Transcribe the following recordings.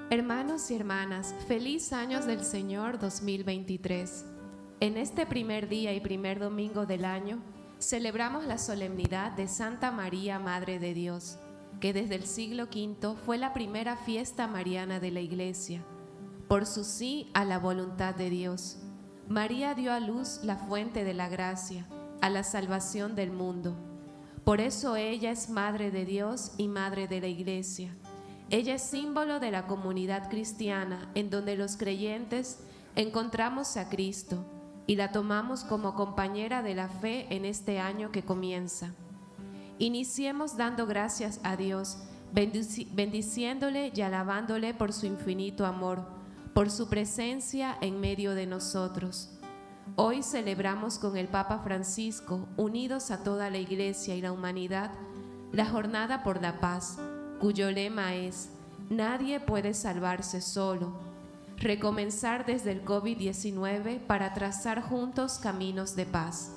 Hermanos y hermanas, feliz años del Señor 2023. En este primer día y primer domingo del año, celebramos la solemnidad de Santa María, Madre de Dios, que desde el siglo V fue la primera fiesta mariana de la Iglesia. Por su sí a la voluntad de Dios, María dio a luz la fuente de la gracia, a la salvación del mundo. Por eso ella es Madre de Dios y Madre de la Iglesia. Ella es símbolo de la comunidad cristiana, en donde los creyentes encontramos a Cristo y la tomamos como compañera de la fe en este año que comienza. Iniciemos dando gracias a Dios, bendiciéndole y alabándole por su infinito amor, por su presencia en medio de nosotros. Hoy celebramos con el Papa Francisco, unidos a toda la Iglesia y la humanidad, la Jornada por la Paz, cuyo lema es: nadie puede salvarse solo. Recomenzar desde el COVID-19 para trazar juntos caminos de paz.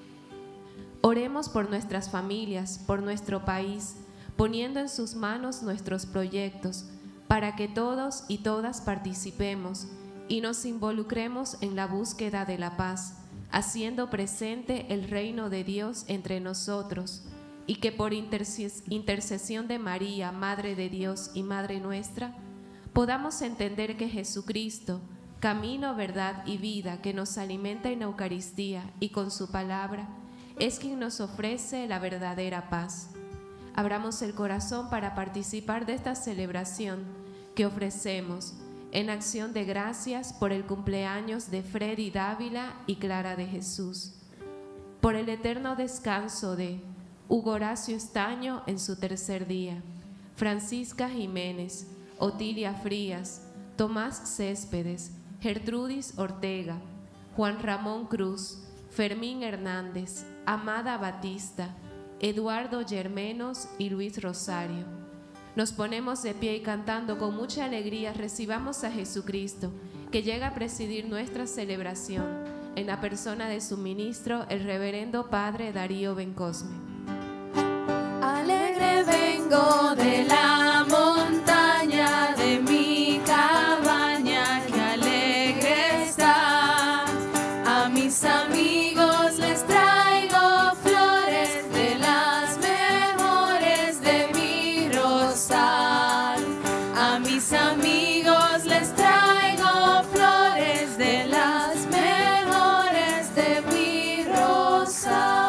Oremos por nuestras familias, por nuestro país, poniendo en sus manos nuestros proyectos, para que todos y todas participemos y nos involucremos en la búsqueda de la paz, haciendo presente el reino de Dios entre nosotros, y que por intercesión de María, Madre de Dios y Madre nuestra, podamos entender que Jesucristo, camino, verdad y vida, que nos alimenta en la Eucaristía y con su palabra, es quien nos ofrece la verdadera paz. Abramos el corazón para participar de esta celebración que ofrecemos en acción de gracias por el cumpleaños de Freddy Dávila y Clara de Jesús, por el eterno descanso de Hugo Horacio Estaño en su tercer día, Francisca Jiménez, Otilia Frías, Tomás Céspedes, Gertrudis Ortega, Juan Ramón Cruz, Fermín Hernández, Amada Batista, Eduardo Yermenos y Luis Rosario. Nos ponemos de pie y cantando con mucha alegría recibamos a Jesucristo, que llega a presidir nuestra celebración en la persona de su ministro, el reverendo Padre Darío Bencosme. Alegre vengo de la montaña de mi cabaña, que alegre está. A mis amigos les traigo flores de las mejores de mi rosal. A mis amigos les traigo flores de las mejores de mi rosal.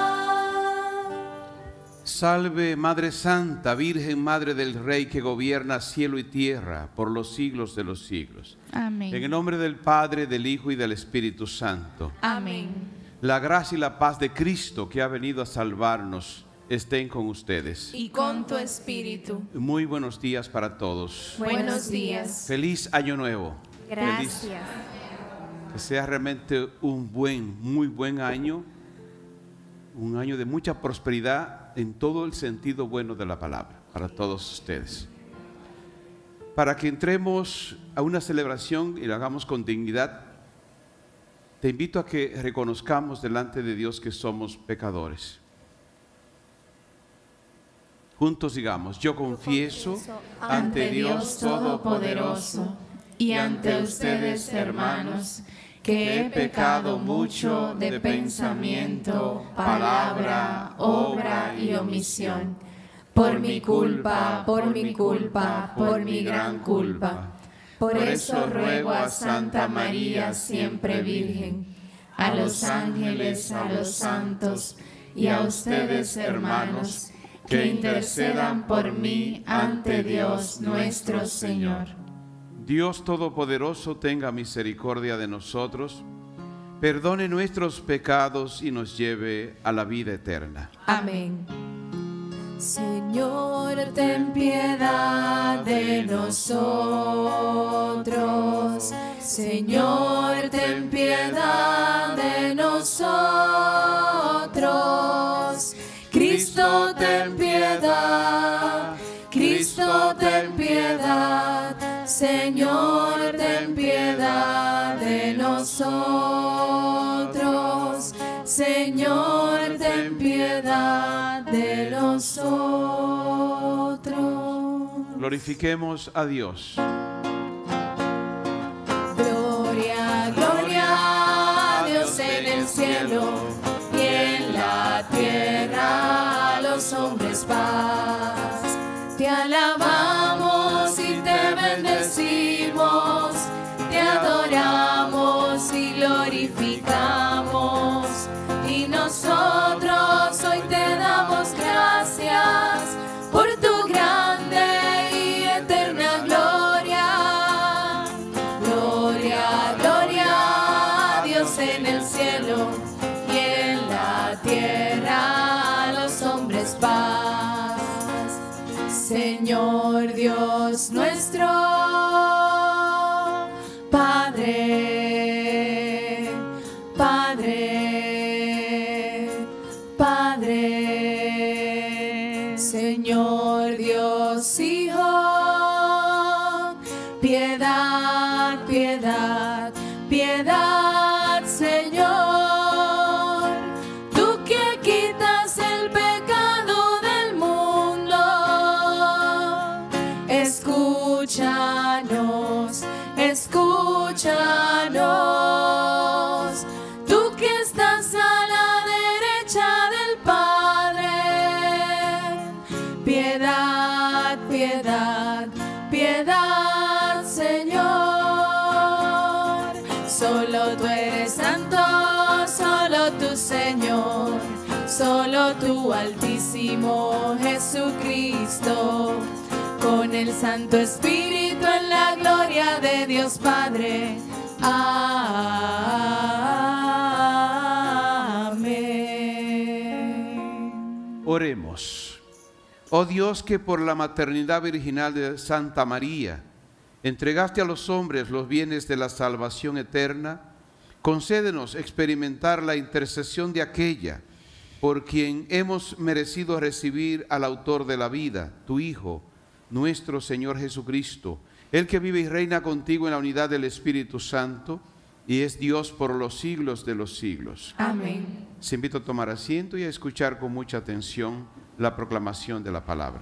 Salve, Madre Santa, Virgen Madre del Rey, que gobierna cielo y tierra por los siglos de los siglos. Amén. En el nombre del Padre, del Hijo y del Espíritu Santo. Amén. La gracia y la paz de Cristo, que ha venido a salvarnos, estén con ustedes. Y con tu espíritu. Muy buenos días para todos. Buenos días. Feliz Año Nuevo. Gracias. Que sea realmente un muy buen año. Un año de mucha prosperidad en todo el sentido bueno de la palabra, para todos ustedes. Para que entremos a una celebración y la hagamos con dignidad, te invito a que reconozcamos delante de Dios que somos pecadores. Juntos digamos: yo confieso ante Dios Todopoderoso y ante ustedes, hermanos, que he pecado mucho de pensamiento, palabra, obra y omisión, por mi culpa, por mi culpa, por mi gran culpa. Por eso ruego a Santa María, siempre Virgen, a los ángeles, a los santos y a ustedes, hermanos, que intercedan por mí ante Dios nuestro Señor. Dios Todopoderoso tenga misericordia de nosotros, perdone nuestros pecados y nos lleve a la vida eterna. Amén. Señor, ten piedad de nosotros. Señor, ten piedad de nosotros. Cristo, ten piedad. Cristo, ten piedad. Señor, ten piedad de nosotros. Señor, ten piedad de nosotros. Glorifiquemos a Dios. cielo y en la tierra a los hombres paz. Te alabamos y te bendecimos, te adoramos y glorificamos, y nosotros hoy te damos gracias por tu grande y eterna gloria. Gloria, gloria a Dios en el cielo y en la tierra a los hombres paz. Señor Dios nuestro, Padre, Padre, Padre. Señor Dios Hijo, piedad, piedad, piedad, Señor. Tú que quitas el pecado del mundo, escúchanos, escúchanos. Tú que estás a la derecha del Padre, piedad, piedad, piedad, Señor. Solo tú eres santo, solo tú, Señor, solo tú, Altísimo Jesucristo, con el Santo Espíritu en la gloria de Dios Padre. Amén. Oremos. Oh Dios, que por la maternidad virginal de Santa María entregaste a los hombres los bienes de la salvación eterna, concédenos experimentar la intercesión de aquella por quien hemos merecido recibir al autor de la vida, tu Hijo, nuestro Señor Jesucristo, el que vive y reina contigo en la unidad del Espíritu Santo y es Dios por los siglos de los siglos. Amén. Se invita a tomar asiento y a escuchar con mucha atención la proclamación de la palabra.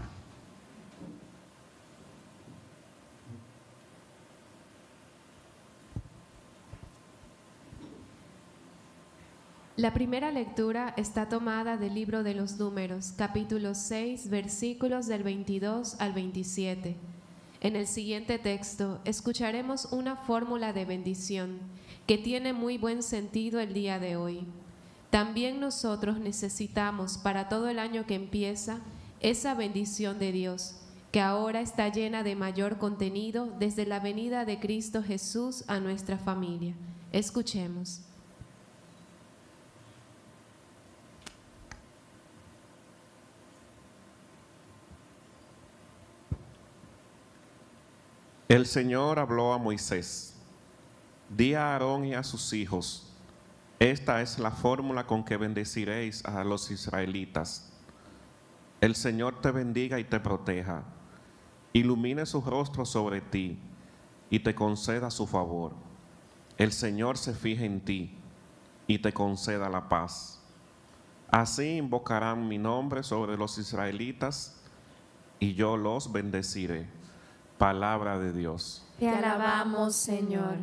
La primera lectura está tomada del libro de los Números, capítulo 6, versículos del 22 al 27. En el siguiente texto escucharemos una fórmula de bendición que tiene muy buen sentido el día de hoy. También nosotros necesitamos para todo el año que empieza esa bendición de Dios, que ahora está llena de mayor contenido desde la venida de Cristo Jesús a nuestra familia. Escuchemos. El Señor habló a Moisés: di a Aarón y a sus hijos, esta es la fórmula con que bendeciréis a los israelitas. El Señor te bendiga y te proteja, ilumine su rostro sobre ti y te conceda su favor. El Señor se fije en ti y te conceda la paz. Así invocarán mi nombre sobre los israelitas y yo los bendeciré. Palabra de Dios. Te alabamos, Señor.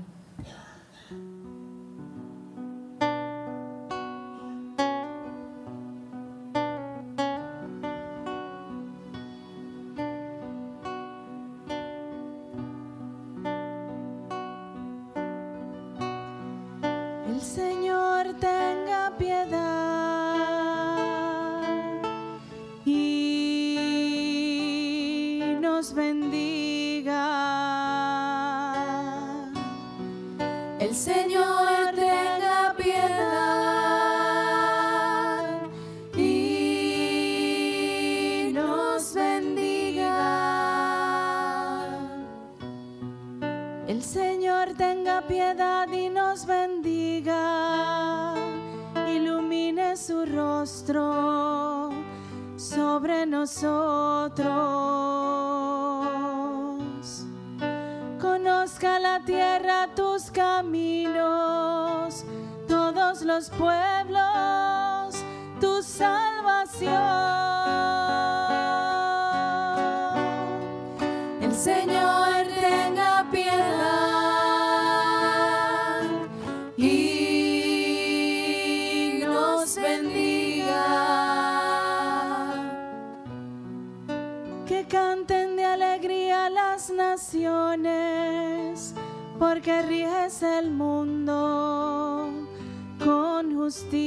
El Señor tenga piedad y nos bendiga. El Señor tenga piedad y nos bendiga. El Señor tenga piedad y nos bendiga. Ilumine su rostro sobre nosotros. Conozca la tierra tus caminos, todos los pueblos, tu salvación. El Señor tenga piedad y Que canten de alegría las naciones, porque riges el mundo con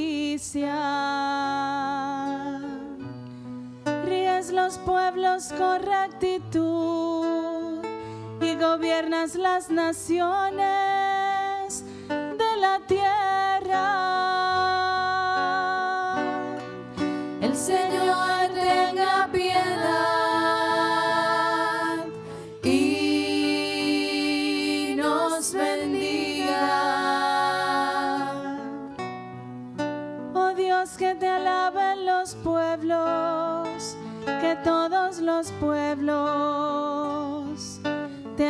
justicia. Ríes los pueblos con rectitud y gobiernas las naciones de la tierra. El Señor tenga piedad y nos bendiga. Oh Dios, que te alaben los pueblos, que todos los pueblos te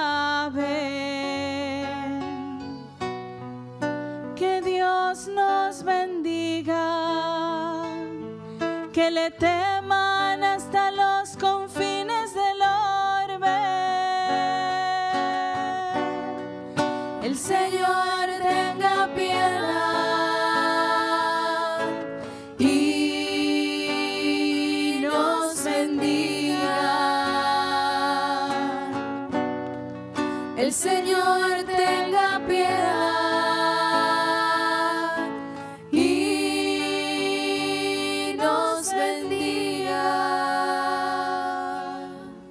alaben. Que Dios nos bendiga, que le teman hasta los confines del orbe. El Señor tenga piedad y nos bendiga. El Señor tenga piedad y nos bendiga.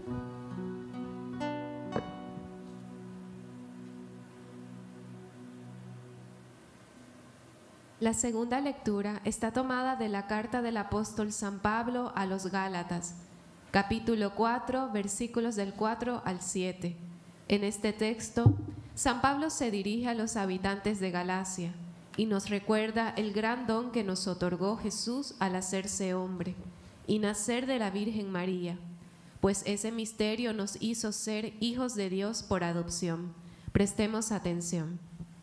La segunda lectura está tomada de la carta del apóstol San Pablo a los Gálatas, capítulo 4, versículos del 4 al 7. En este texto, San Pablo se dirige a los habitantes de Galacia y nos recuerda el gran don que nos otorgó Jesús al hacerse hombre y nacer de la Virgen María, pues ese misterio nos hizo ser hijos de Dios por adopción. Prestemos atención.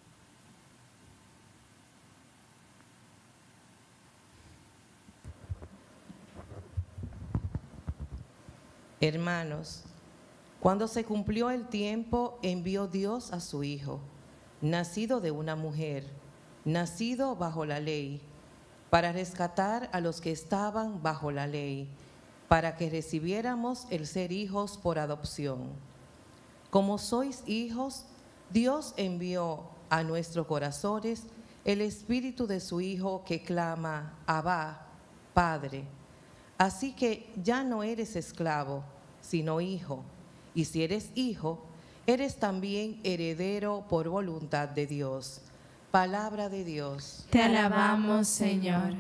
Hermanos, cuando se cumplió el tiempo, envió Dios a su Hijo, nacido de una mujer, nacido bajo la ley, para rescatar a los que estaban bajo la ley, para que recibiéramos el ser hijos por adopción. Como sois hijos, Dios envió a nuestros corazones el Espíritu de su Hijo que clama, Abba, Padre. Así que ya no eres esclavo, sino hijo. Y si eres hijo, eres también heredero por voluntad de Dios. Palabra de Dios. Te alabamos, Señor.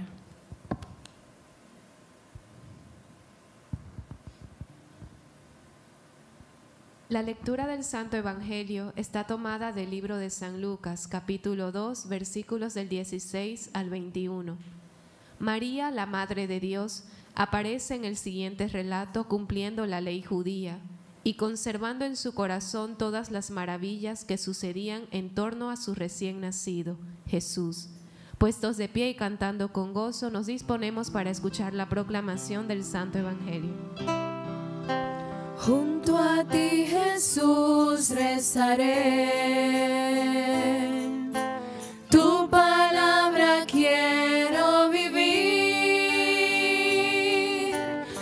La lectura del Santo Evangelio está tomada del libro de San Lucas, capítulo 2, versículos del 16 al 21. María, la Madre de Dios, aparece en el siguiente relato cumpliendo la ley judía y conservando en su corazón todas las maravillas que sucedían en torno a su recién nacido, Jesús. Puestos de pie y cantando con gozo, nos disponemos para escuchar la proclamación del Santo Evangelio. Junto a ti, Jesús, rezaré. Tu palabra quiero vivir.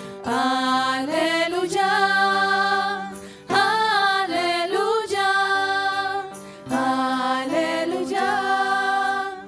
Aleluya, aleluya, aleluya,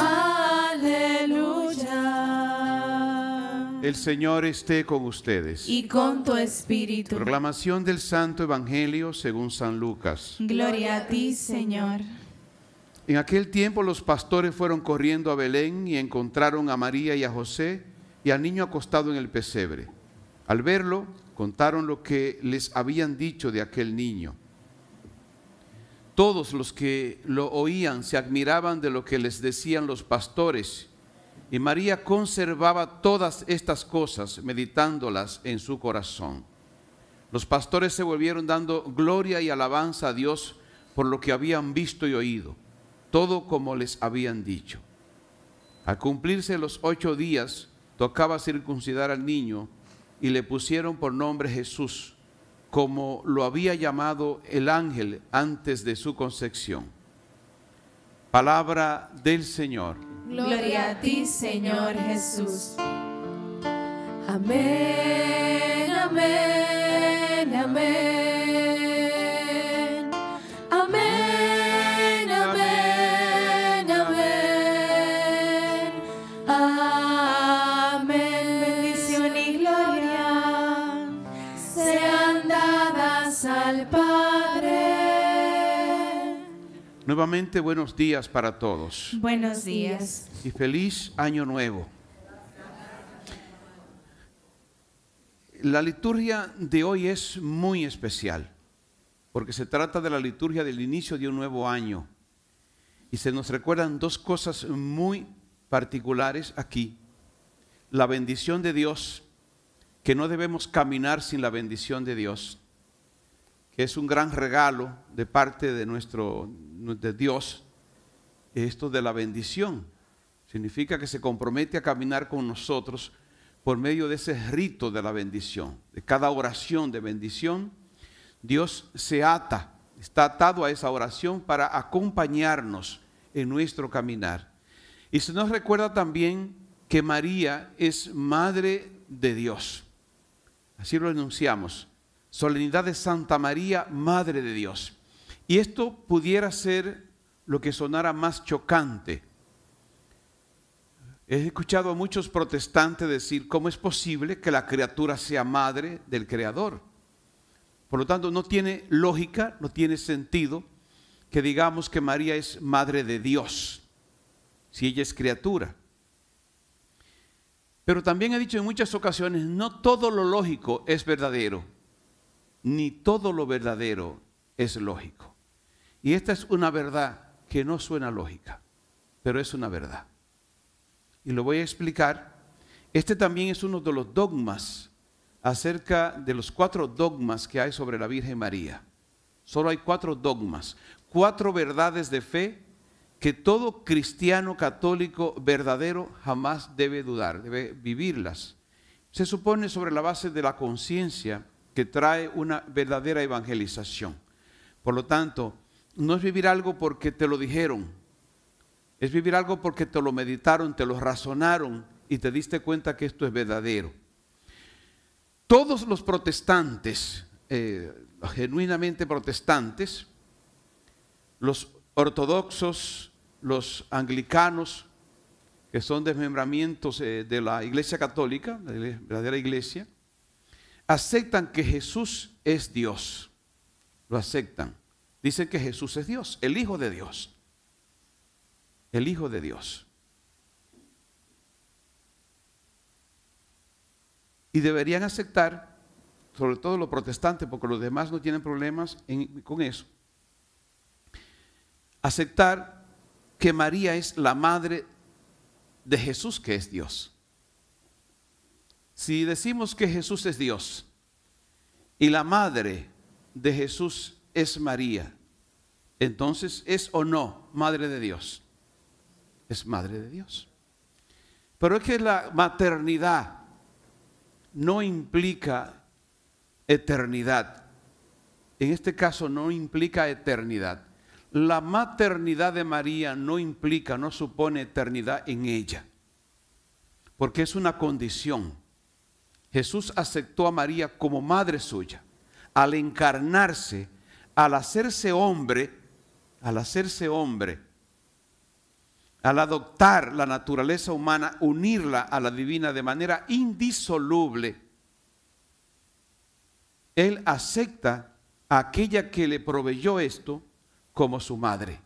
aleluya. El Señor esté con ustedes. Y con tu espíritu. Proclamación del Santo Evangelio según San Lucas. Gloria a ti, Señor. En aquel tiempo los pastores fueron corriendo a Belén y encontraron a María y a José y al niño acostado en el pesebre. Al verlo, contaron lo que les habían dicho de aquel niño. Todos los que lo oían se admiraban de lo que les decían los pastores, y María conservaba todas estas cosas, meditándolas en su corazón. Los pastores se volvieron dando gloria y alabanza a Dios por lo que habían visto y oído, todo como les habían dicho. Al cumplirse los 8 días, tocaba circuncidar al niño y le pusieron por nombre Jesús, como lo había llamado el ángel antes de su concepción. Palabra del Señor. Gloria a ti, Señor Jesús. Amén. amén, amén. Amén, amén, amén. Amén. Bendición y gloria sean dadas al Padre. Nuevamente, buenos días para todos. Buenos días. Y feliz año nuevo. La liturgia de hoy es muy especial, porque se trata de la liturgia del inicio de un nuevo año. Y se nos recuerdan dos cosas muy particulares aquí. La bendición de Dios, que no debemos caminar sin la bendición de Dios, que es un gran regalo de parte de Dios. Esto de la bendición significa que se compromete a caminar con nosotros por medio de ese rito de la bendición. De cada oración de bendición, Dios está atado a esa oración para acompañarnos en nuestro caminar. Y se nos recuerda también que María es Madre de Dios. Así lo enunciamos. Solemnidad de Santa María, Madre de Dios. Y esto pudiera ser lo que sonara más chocante. He escuchado a muchos protestantes decir, ¿cómo es posible que la criatura sea madre del Creador? Por lo tanto, no tiene lógica, no tiene sentido que digamos que María es madre de Dios, si ella es criatura. Pero también he dicho en muchas ocasiones, no todo lo lógico es verdadero, ni todo lo verdadero es lógico. Y esta es una verdad que no suena lógica, pero es una verdad. Y lo voy a explicar. Este también es uno de los dogmas acerca de los 4 dogmas que hay sobre la Virgen María. Solo hay 4 dogmas, 4 verdades de fe que todo cristiano católico verdadero jamás debe dudar, debe vivirlas. Se supone sobre la base de la conciencia que trae una verdadera evangelización. Por lo tanto, no es vivir algo porque te lo dijeron. Es vivir algo porque te lo meditaron, te lo razonaron y te diste cuenta que esto es verdadero. Todos los protestantes, genuinamente protestantes, los ortodoxos, los anglicanos, que son desmembramientos de la Iglesia Católica, la verdadera Iglesia, aceptan que Jesús es Dios. Lo aceptan. Dicen que Jesús es Dios, el Hijo de Dios. El Hijo de Dios. Y deberían aceptar, sobre todo los protestantes, porque los demás no tienen problemas con eso, aceptar que María es la madre de Jesús, que es Dios. Si decimos que Jesús es Dios y la madre de Jesús es María, entonces ¿es o no madre de Dios? Es madre de Dios. Pero es que la maternidad no implica eternidad. En este caso no implica eternidad. La maternidad de María no implica, no supone eternidad en ella, porque es una condición. Jesús aceptó a María como madre suya. Al encarnarse, al hacerse hombre, al adoptar la naturaleza humana, unirla a la divina de manera indisoluble, Él acepta a aquella que le proveyó esto como su madre.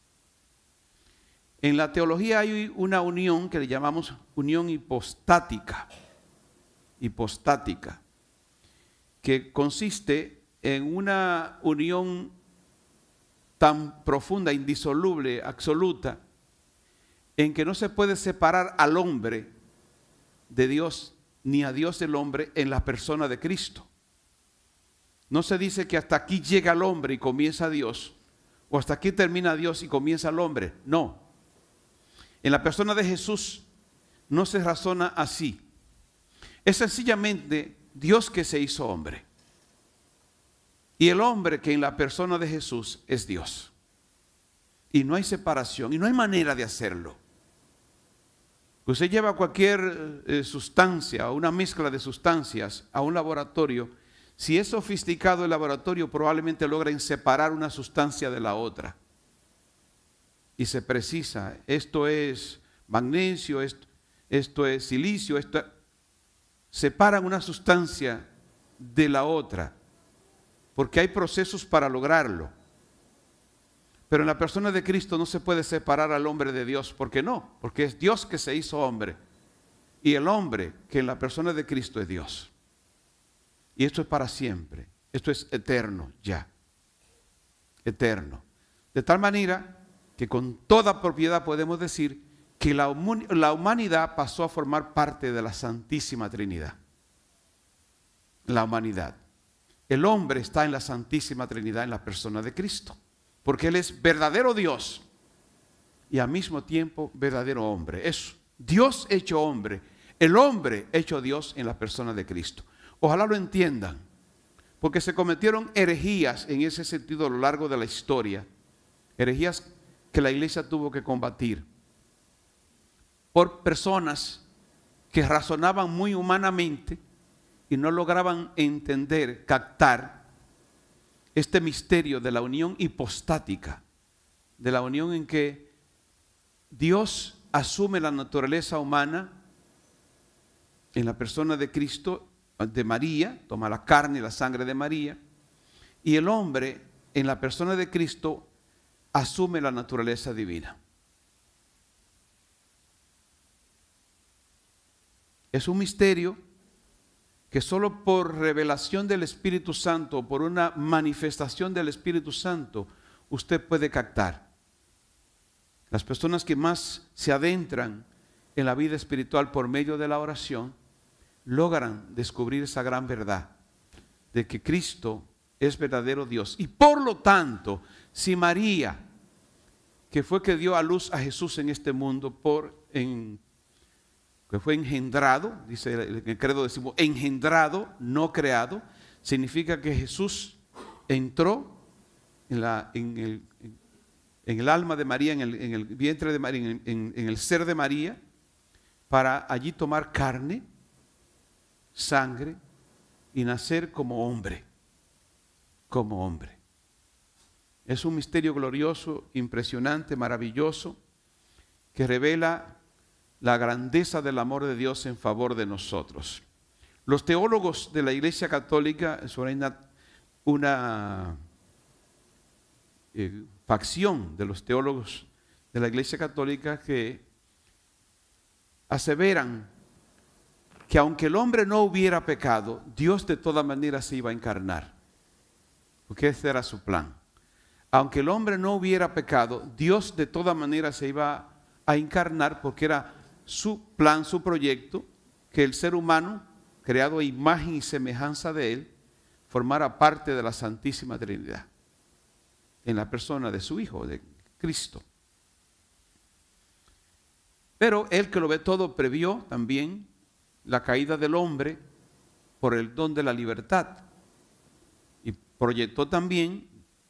En la teología hay una unión que le llamamos unión hipostática, que consiste en una unión tan profunda, indisoluble, absoluta, en que no se puede separar al hombre de Dios, ni a Dios del hombre en la persona de Cristo. No se dice que hasta aquí llega el hombre y comienza Dios, o hasta aquí termina Dios y comienza el hombre. No. En la persona de Jesús no se razona así. Es sencillamente Dios que se hizo hombre. Y el hombre que en la persona de Jesús es Dios. Y no hay separación y no hay manera de hacerlo. Usted lleva cualquier sustancia o una mezcla de sustancias a un laboratorio. Si es sofisticado el laboratorio, probablemente logren separar una sustancia de la otra. Y se precisa, esto es magnesio, esto es silicio, separan una sustancia de la otra, porque hay procesos para lograrlo. Pero en la persona de Cristo no se puede separar al hombre de Dios. ¿Por qué no? Porque es Dios que se hizo hombre. Y el hombre que en la persona de Cristo es Dios. Y esto es para siempre. Esto es eterno ya. Eterno. De tal manera que con toda propiedad podemos decir que la humanidad pasó a formar parte de la Santísima Trinidad. La humanidad. El hombre está en la Santísima Trinidad en la persona de Cristo. Porque Él es verdadero Dios y al mismo tiempo verdadero hombre. Es Dios hecho hombre, el hombre hecho Dios en la persona de Cristo. Ojalá lo entiendan, porque se cometieron herejías en ese sentido a lo largo de la historia. Herejías que la iglesia tuvo que combatir por personas que razonaban muy humanamente y no lograban entender, captar este misterio de la unión hipostática, de la unión en que Dios asume la naturaleza humana en la persona de Cristo, de María, toma la carne y la sangre de María, y el hombre en la persona de Cristo asume la naturaleza divina. Es un misterio que solo por revelación del Espíritu Santo, por una manifestación del Espíritu Santo, usted puede captar. Las personas que más se adentran en la vida espiritual por medio de la oración, logran descubrir esa gran verdad de que Cristo es verdadero Dios. Y por lo tanto, si María, que fue que dio a luz a Jesús en este mundo, que fue engendrado, dice el credo, decimos engendrado, no creado, significa que Jesús entró en el alma de María, en el vientre de María, en el ser de María, para allí tomar carne, sangre y nacer como hombre, como hombre. Es un misterio glorioso, impresionante, maravilloso, que revela la grandeza del amor de Dios en favor de nosotros. Los teólogos de la Iglesia Católica, hay una facción de los teólogos de la Iglesia Católica que aseveran que aunque el hombre no hubiera pecado, Dios de todas maneras se iba a encarnar, porque ese era su plan. Aunque el hombre no hubiera pecado, Dios de todas maneras se iba a encarnar, porque era su plan, su proyecto, que el ser humano, creado a imagen y semejanza de Él, formara parte de la Santísima Trinidad, en la persona de su Hijo, de Cristo. Pero Él, que lo ve todo, previó también la caída del hombre por el don de la libertad y proyectó también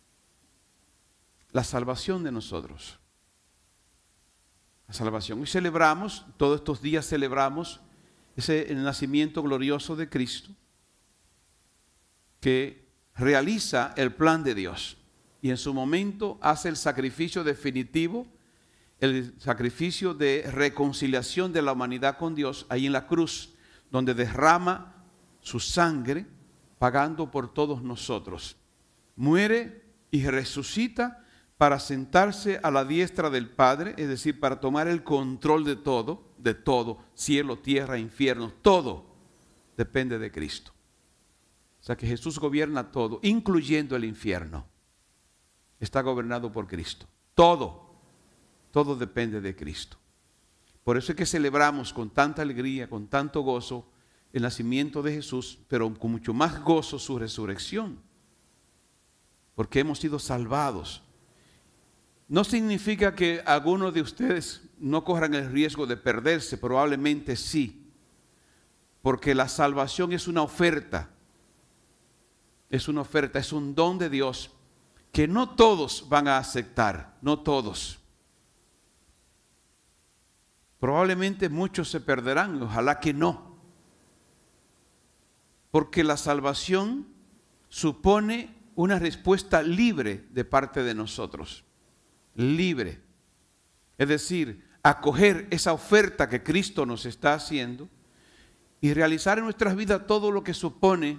la salvación de nosotros. La salvación. Y celebramos, todos estos días celebramos el nacimiento glorioso de Cristo, que realiza el plan de Dios y en su momento hace el sacrificio definitivo, el sacrificio de reconciliación de la humanidad con Dios ahí en la cruz, donde derrama su sangre pagando por todos nosotros. Muere y resucita para sentarse a la diestra del Padre, es decir, para tomar el control de todo, cielo, tierra, infierno, todo depende de Cristo. O sea que Jesús gobierna todo, incluyendo el infierno. Está gobernado por Cristo. Todo depende de Cristo. Por eso es que celebramos con tanta alegría, con tanto gozo, el nacimiento de Jesús, pero con mucho más gozo su resurrección. Porque hemos sido salvados. No significa que algunos de ustedes no corran el riesgo de perderse, probablemente sí, porque la salvación es una oferta, es un don de Dios que no todos van a aceptar, no todos. Probablemente muchos se perderán, ojalá que no. Porque la salvación supone una respuesta libre de parte de nosotros. Libre. Es decir, acoger esa oferta que Cristo nos está haciendo y realizar en nuestras vidas todo lo que supone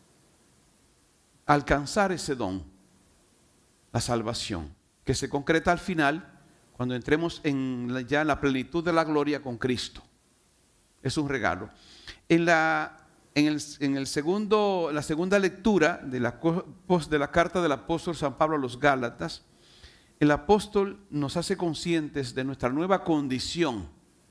alcanzar ese don, la salvación, que se concreta al final cuando entremos ya en la plenitud de la gloria con Cristo. Es un regalo. En la segunda lectura de la carta del apóstol San Pablo a los Gálatas, el apóstol nos hace conscientes de nuestra nueva condición.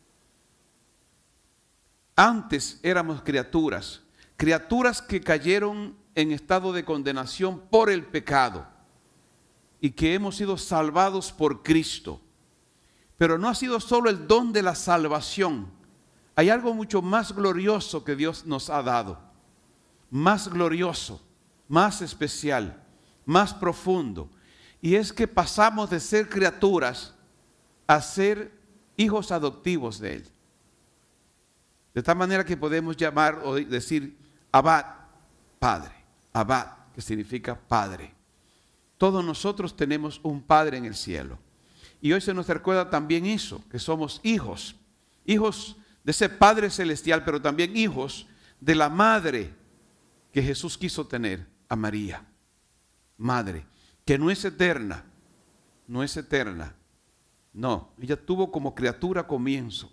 Antes éramos criaturas que cayeron en estado de condenación por el pecado y que hemos sido salvados por Cristo. Pero no ha sido solo el don de la salvación. Hay algo mucho más glorioso que Dios nos ha dado. Más glorioso, más especial, más profundo. Y es que pasamos de ser criaturas a ser hijos adoptivos de Él. De tal manera que podemos llamar o decir Abba, Padre. Abba, que significa Padre. Todos nosotros tenemos un Padre en el cielo. Y hoy se nos recuerda también eso, que somos hijos. Hijos de ese Padre celestial, pero también hijos de la madre que Jesús quiso tener, a María. Madre, que no es eterna, no es eterna. No, ella tuvo como criatura comienzo.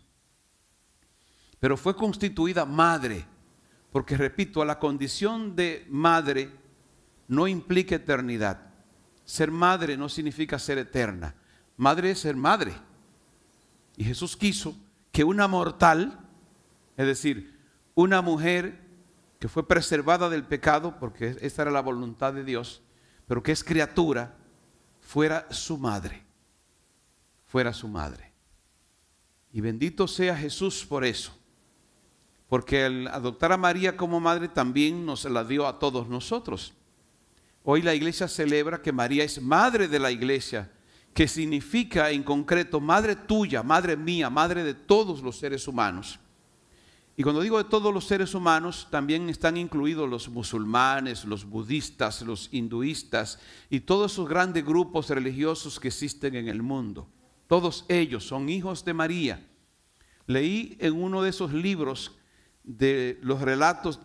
Pero fue constituida madre, porque repito, a la condición de madre no implica eternidad. Ser madre no significa ser eterna. Madre es ser madre. Y Jesús quiso que una mortal, es decir, una mujer que fue preservada del pecado, porque esa era la voluntad de Dios, pero que es criatura, fuera su madre. Fuera su madre. Y bendito sea Jesús por eso. Porque al adoptar a María como madre también nos la dio a todos nosotros. Hoy la iglesia celebra que María es madre de la iglesia, que significa en concreto madre tuya, madre mía, madre de todos los seres humanos. Y cuando digo de todos los seres humanos, también están incluidos los musulmanes, los budistas, los hinduistas y todos esos grandes grupos religiosos que existen en el mundo. Todos ellos son hijos de María. Leí en uno de esos libros de los relatos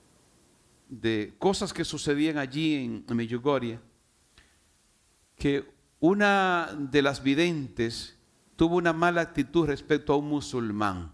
de cosas que sucedían allí en Medjugorje, que una de las videntes tuvo una mala actitud respecto a un musulmán.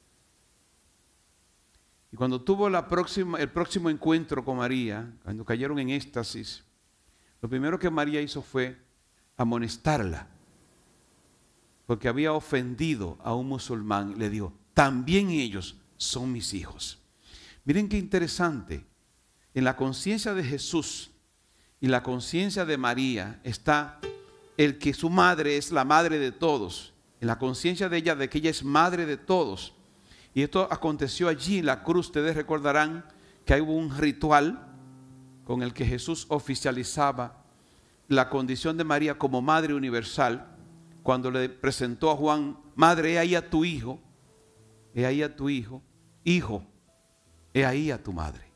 Y cuando tuvo el próximo encuentro con María, cuando cayeron en éxtasis, lo primero que María hizo fue amonestarla, porque había ofendido a un musulmán. Le dijo, también ellos son mis hijos. Miren qué interesante. En la conciencia de Jesús y la conciencia de María está el que su madre es la madre de todos. En la conciencia de ella de que ella es madre de todos. Y esto aconteció allí en la cruz. Ustedes recordarán que hubo un ritual con el que Jesús oficializaba la condición de María como madre universal, cuando le presentó a Juan, madre, he ahí a tu hijo, he ahí a tu hijo, hijo, he ahí a tu madre,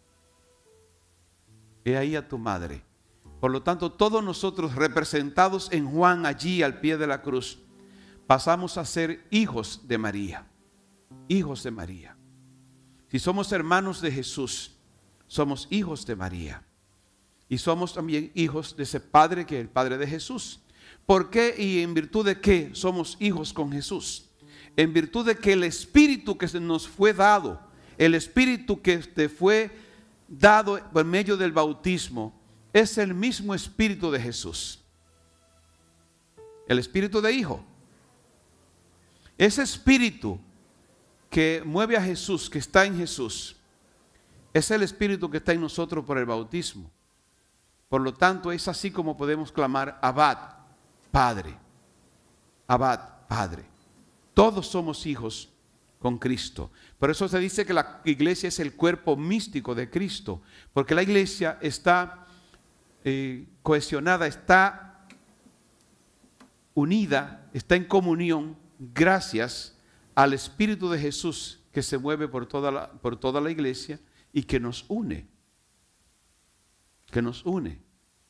he ahí a tu madre. Por lo tanto, todos nosotros representados en Juan allí al pie de la cruz, pasamos a ser hijos de María. Hijos de María. Si somos hermanos de Jesús, somos hijos de María. Y somos también hijos de ese Padre que es el Padre de Jesús. ¿Por qué y en virtud de qué somos hijos con Jesús? En virtud de que el Espíritu que nos fue dado, el Espíritu que te fue dado por medio del bautismo, es el mismo Espíritu de Jesús. El Espíritu de Hijo. Ese Espíritu que mueve a Jesús, que está en Jesús, es el Espíritu que está en nosotros por el bautismo. Por lo tanto, es así como podemos clamar Abba, Padre. Abba, Padre. Todos somos hijos con Cristo. Por eso se dice que la iglesia es el cuerpo místico de Cristo, porque la iglesia está cohesionada, está unida, está en comunión gracias al Espíritu de Jesús que se mueve por toda la iglesia y que nos une. Que nos une.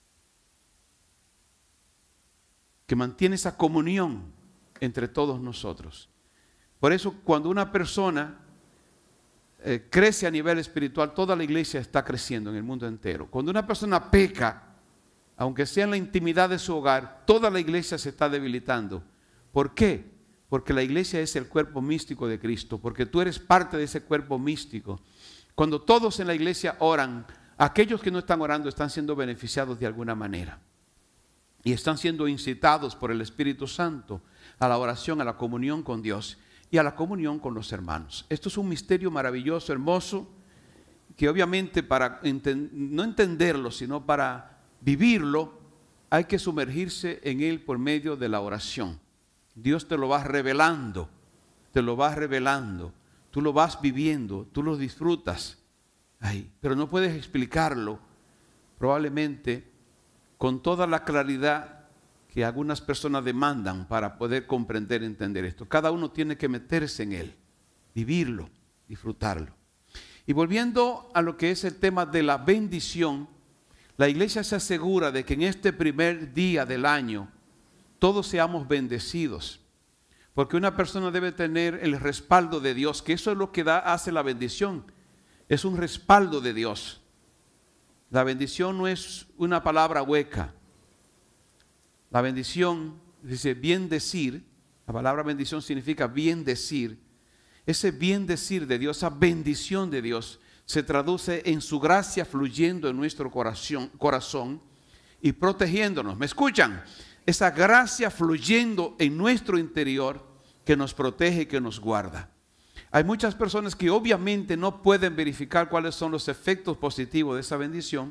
Que mantiene esa comunión entre todos nosotros. Por eso cuando una persona crece a nivel espiritual, toda la iglesia está creciendo en el mundo entero. Cuando una persona peca, aunque sea en la intimidad de su hogar, toda la iglesia se está debilitando. ¿Por qué? Porque la iglesia es el cuerpo místico de Cristo, porque tú eres parte de ese cuerpo místico. Cuando todos en la iglesia oran, aquellos que no están orando están siendo beneficiados de alguna manera. Y están siendo incitados por el Espíritu Santo a la oración, a la comunión con Dios y a la comunión con los hermanos. Esto es un misterio maravilloso, hermoso, que obviamente para no entenderlo, sino para vivirlo, hay que sumergirse en él por medio de la oración. Dios te lo va revelando, tú lo vas viviendo, tú lo disfrutas. Ay, pero no puedes explicarlo probablemente con toda la claridad que algunas personas demandan para poder comprender, entender esto. Cada uno tiene que meterse en él, vivirlo, disfrutarlo. Y volviendo a lo que es el tema de la bendición, la iglesia se asegura de que en este primer día del año todos seamos bendecidos. Porque una persona debe tener el respaldo de Dios, que eso es lo que hace la bendición. Es un respaldo de Dios. La bendición no es una palabra hueca. La bendición, dice bien decir, la palabra bendición significa bien decir. Ese bien decir de Dios, esa bendición de Dios, se traduce en su gracia fluyendo en nuestro corazón y protegiéndonos. ¿Me escuchan? Esa gracia fluyendo en nuestro interior que nos protege y que nos guarda. Hay muchas personas que obviamente no pueden verificar cuáles son los efectos positivos de esa bendición,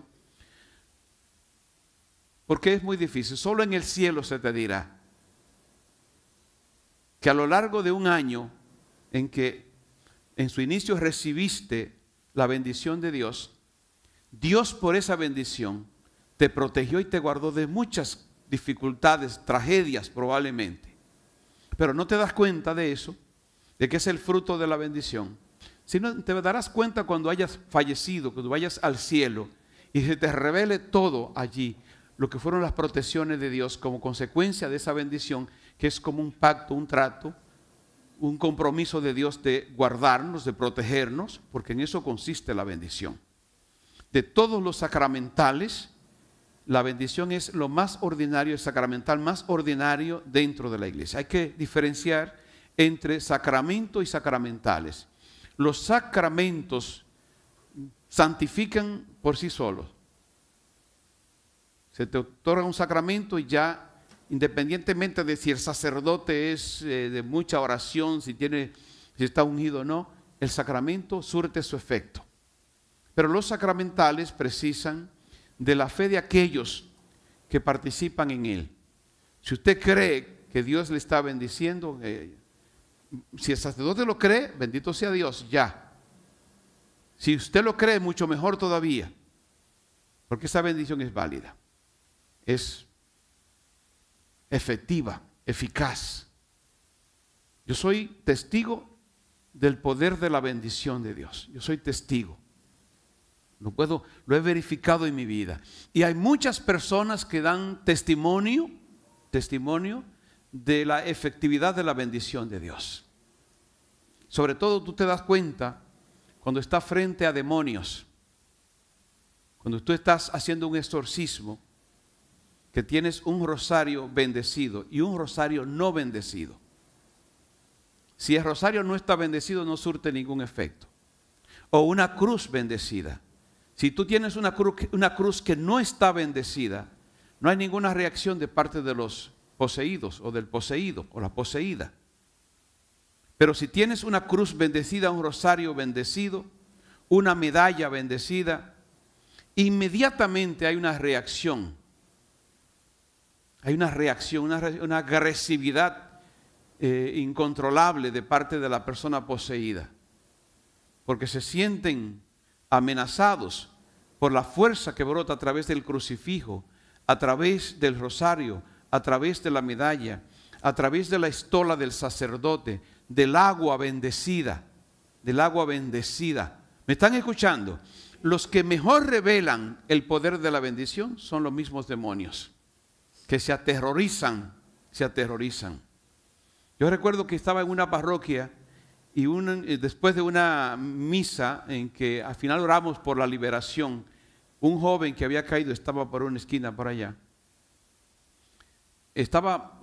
porque es muy difícil. Solo en el cielo se te dirá que a lo largo de un año en que en su inicio recibiste la bendición de Dios, Dios por esa bendición te protegió y te guardó de muchas dificultades, tragedias probablemente. Pero no te das cuenta de eso, de que es el fruto de la bendición. Sino te darás cuenta cuando hayas fallecido, cuando vayas al cielo y se te revele todo allí, lo que fueron las protecciones de Dios como consecuencia de esa bendición, que es como un pacto, un trato, un compromiso de Dios de guardarnos, de protegernos, porque en eso consiste la bendición. De todos los sacramentales, la bendición es lo más ordinario, el sacramental más ordinario dentro de la iglesia. Hay que diferenciar entre sacramento y sacramentales. Los sacramentos santifican por sí solos. Se te otorga un sacramento y ya, independientemente de si el sacerdote es de mucha oración, si está ungido o no, el sacramento surte su efecto. Pero los sacramentales precisan de la fe de aquellos que participan en él. Si usted cree que Dios le está bendiciendo, si el sacerdote lo cree, bendito sea Dios, ya. Si usted lo cree, mucho mejor todavía, porque esa bendición es válida, es efectiva, eficaz. Yo soy testigo del poder de la bendición de Dios. Yo soy testigo. Lo he verificado en mi vida. Y hay muchas personas que dan testimonio de la efectividad de la bendición de Dios. Sobre todo tú te das cuenta cuando estás frente a demonios, cuando tú estás haciendo un exorcismo, que tienes un rosario bendecido y un rosario no bendecido. Si el rosario no está bendecido, no surte ningún efecto. O una cruz bendecida. Si tú tienes una cruz que no está bendecida, no hay ninguna reacción de parte de los poseídos o del poseído o la poseída. Pero si tienes una cruz bendecida, un rosario bendecido, una medalla bendecida, inmediatamente hay una reacción. Hay una reacción, una agresividad incontrolable de parte de la persona poseída. Porque se sienten amenazados por la fuerza que brota a través del crucifijo, a través del rosario, a través de la medalla, a través de la estola del sacerdote. del agua bendecida, del agua bendecida. ¿Me están escuchando? Los que mejor revelan el poder de la bendición son los mismos demonios, que se aterrorizan, se aterrorizan. Yo recuerdo que estaba en una parroquia y después de una misa en que al final oramos por la liberación, un joven que había caído estaba por una esquina por allá. Estaba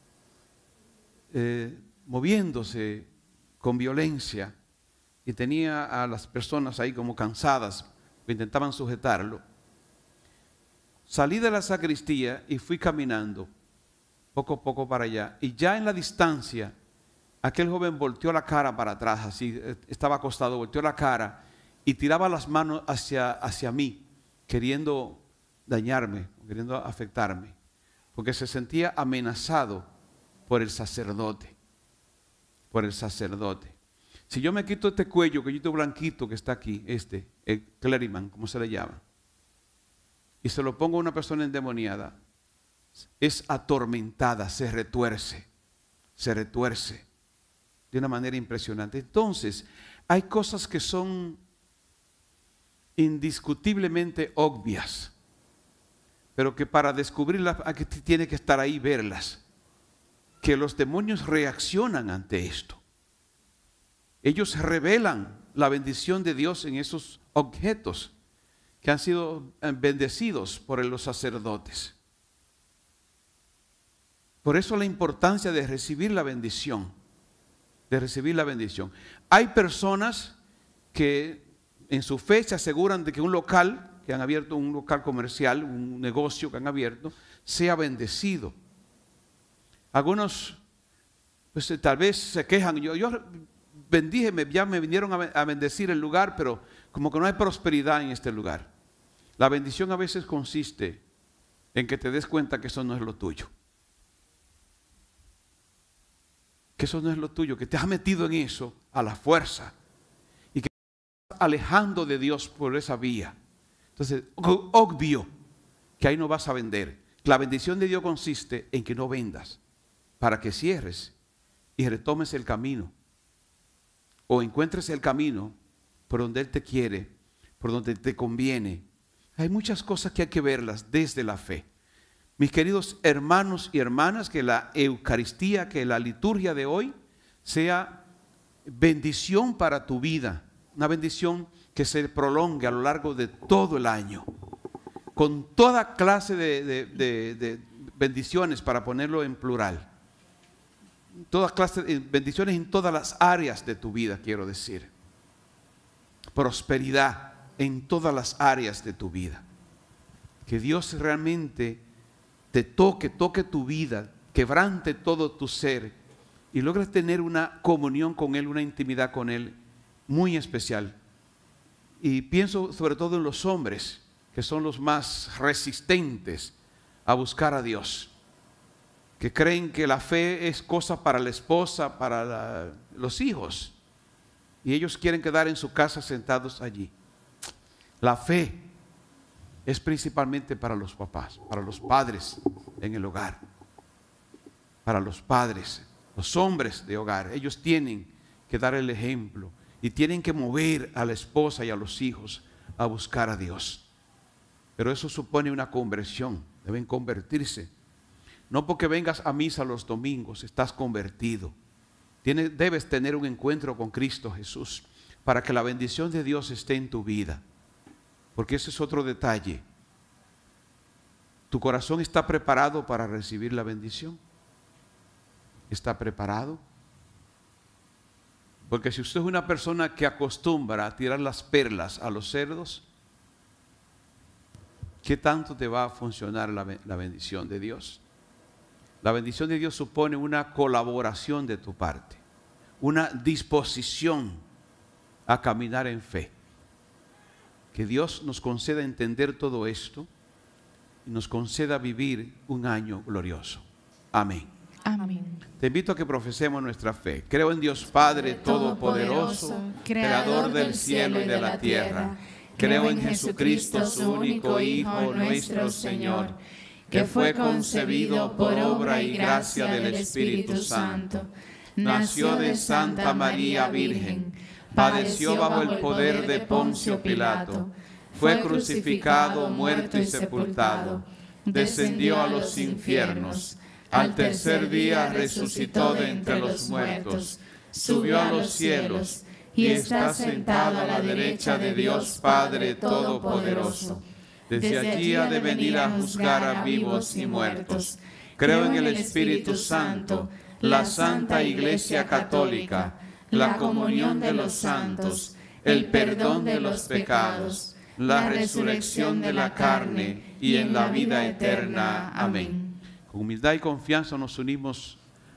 moviéndose con violencia y tenía a las personas ahí como cansadas, que intentaban sujetarlo. Salí de la sacristía y fui caminando poco a poco para allá, y ya en la distancia aquel joven volteó la cara para atrás, así estaba acostado, volteó la cara y tiraba las manos hacia mí, queriendo dañarme, queriendo afectarme, porque se sentía amenazado por el sacerdote, por el sacerdote. Si yo me quito este cuello, cuellito blanquito que está aquí, el clériman, como se le llama, y se lo pongo a una persona endemoniada, es atormentada, se retuerce de una manera impresionante. Entonces, hay cosas que son indiscutiblemente obvias, pero que para descubrirlas tiene que estar ahí, verlas, que los demonios reaccionan ante esto. Ellos revelan la bendición de Dios en esos objetos que han sido bendecidos por los sacerdotes. Por eso la importancia de recibir la bendición, de recibir la bendición. Hay personas que en su fe se aseguran de que un local, que han abierto un local comercial, un negocio que han abierto, sea bendecido. Algunos pues tal vez se quejan, yo bendije, ya me vinieron a bendecir el lugar, pero como que no hay prosperidad en este lugar. La bendición a veces consiste en que te des cuenta que eso no es lo tuyo. Que eso no es lo tuyo, que te has metido en eso a la fuerza y que te estás alejando de Dios por esa vía. Entonces, obvio que ahí no vas a vender. La bendición de Dios consiste en que no vendas, para que cierres y retomes el camino, o encuentres el camino por donde Él te quiere, por donde te conviene. Hay muchas cosas que hay que verlas desde la fe. Mis queridos hermanos y hermanas, que la Eucaristía, que la liturgia de hoy sea bendición para tu vida, una bendición que se prolongue a lo largo de todo el año, con toda clase de bendiciones, para ponerlo en plural. Toda clase de bendiciones en todas las áreas de tu vida, quiero decir. Prosperidad en todas las áreas de tu vida. Que Dios realmente te toque tu vida, quebrante todo tu ser y logres tener una comunión con Él, una intimidad con Él muy especial. Y pienso sobre todo en los hombres, que son los más resistentes a buscar a Dios, que creen que la fe es cosa para la esposa, para los hijos, y ellos quieren quedar en su casa sentados allí. La fe es principalmente para los papás, para los padres en el hogar, para los padres, los hombres de hogar. Ellos tienen que dar el ejemplo y tienen que mover a la esposa y a los hijos a buscar a Dios. Pero eso supone una conversión, deben convertirse. No porque vengas a misa los domingos estás convertido. Debes tener un encuentro con Cristo Jesús para que la bendición de Dios esté en tu vida. Porque ese es otro detalle. ¿Tu corazón está preparado para recibir la bendición? ¿Está preparado? Porque si usted es una persona que acostumbra a tirar las perlas a los cerdos, ¿qué tanto te va a funcionar la bendición de Dios? La bendición de Dios supone una colaboración de tu parte, una disposición a caminar en fe. Que Dios nos conceda entender todo esto y nos conceda vivir un año glorioso. Amén. Amén. Te invito a que profesemos nuestra fe. Creo en Dios Padre Todopoderoso, Creador del cielo y de la tierra. Creo en Jesucristo, su único Hijo, nuestro Señor, que fue concebido por obra y gracia del Espíritu Santo. nació de Santa María Virgen, padeció bajo el poder de Poncio Pilato, fue crucificado, muerto y sepultado, descendió a los infiernos, al tercer día resucitó de entre los muertos, subió a los cielos y está sentado a la derecha de Dios Padre Todopoderoso. Desde allí ha de venir a juzgar a vivos y muertos. Creo en el Espíritu Santo, la Santa Iglesia Católica, la comunión de los santos, el perdón de los pecados, la resurrección de la carne y en la vida eterna. Amén. Con humildad y confianza nos unimos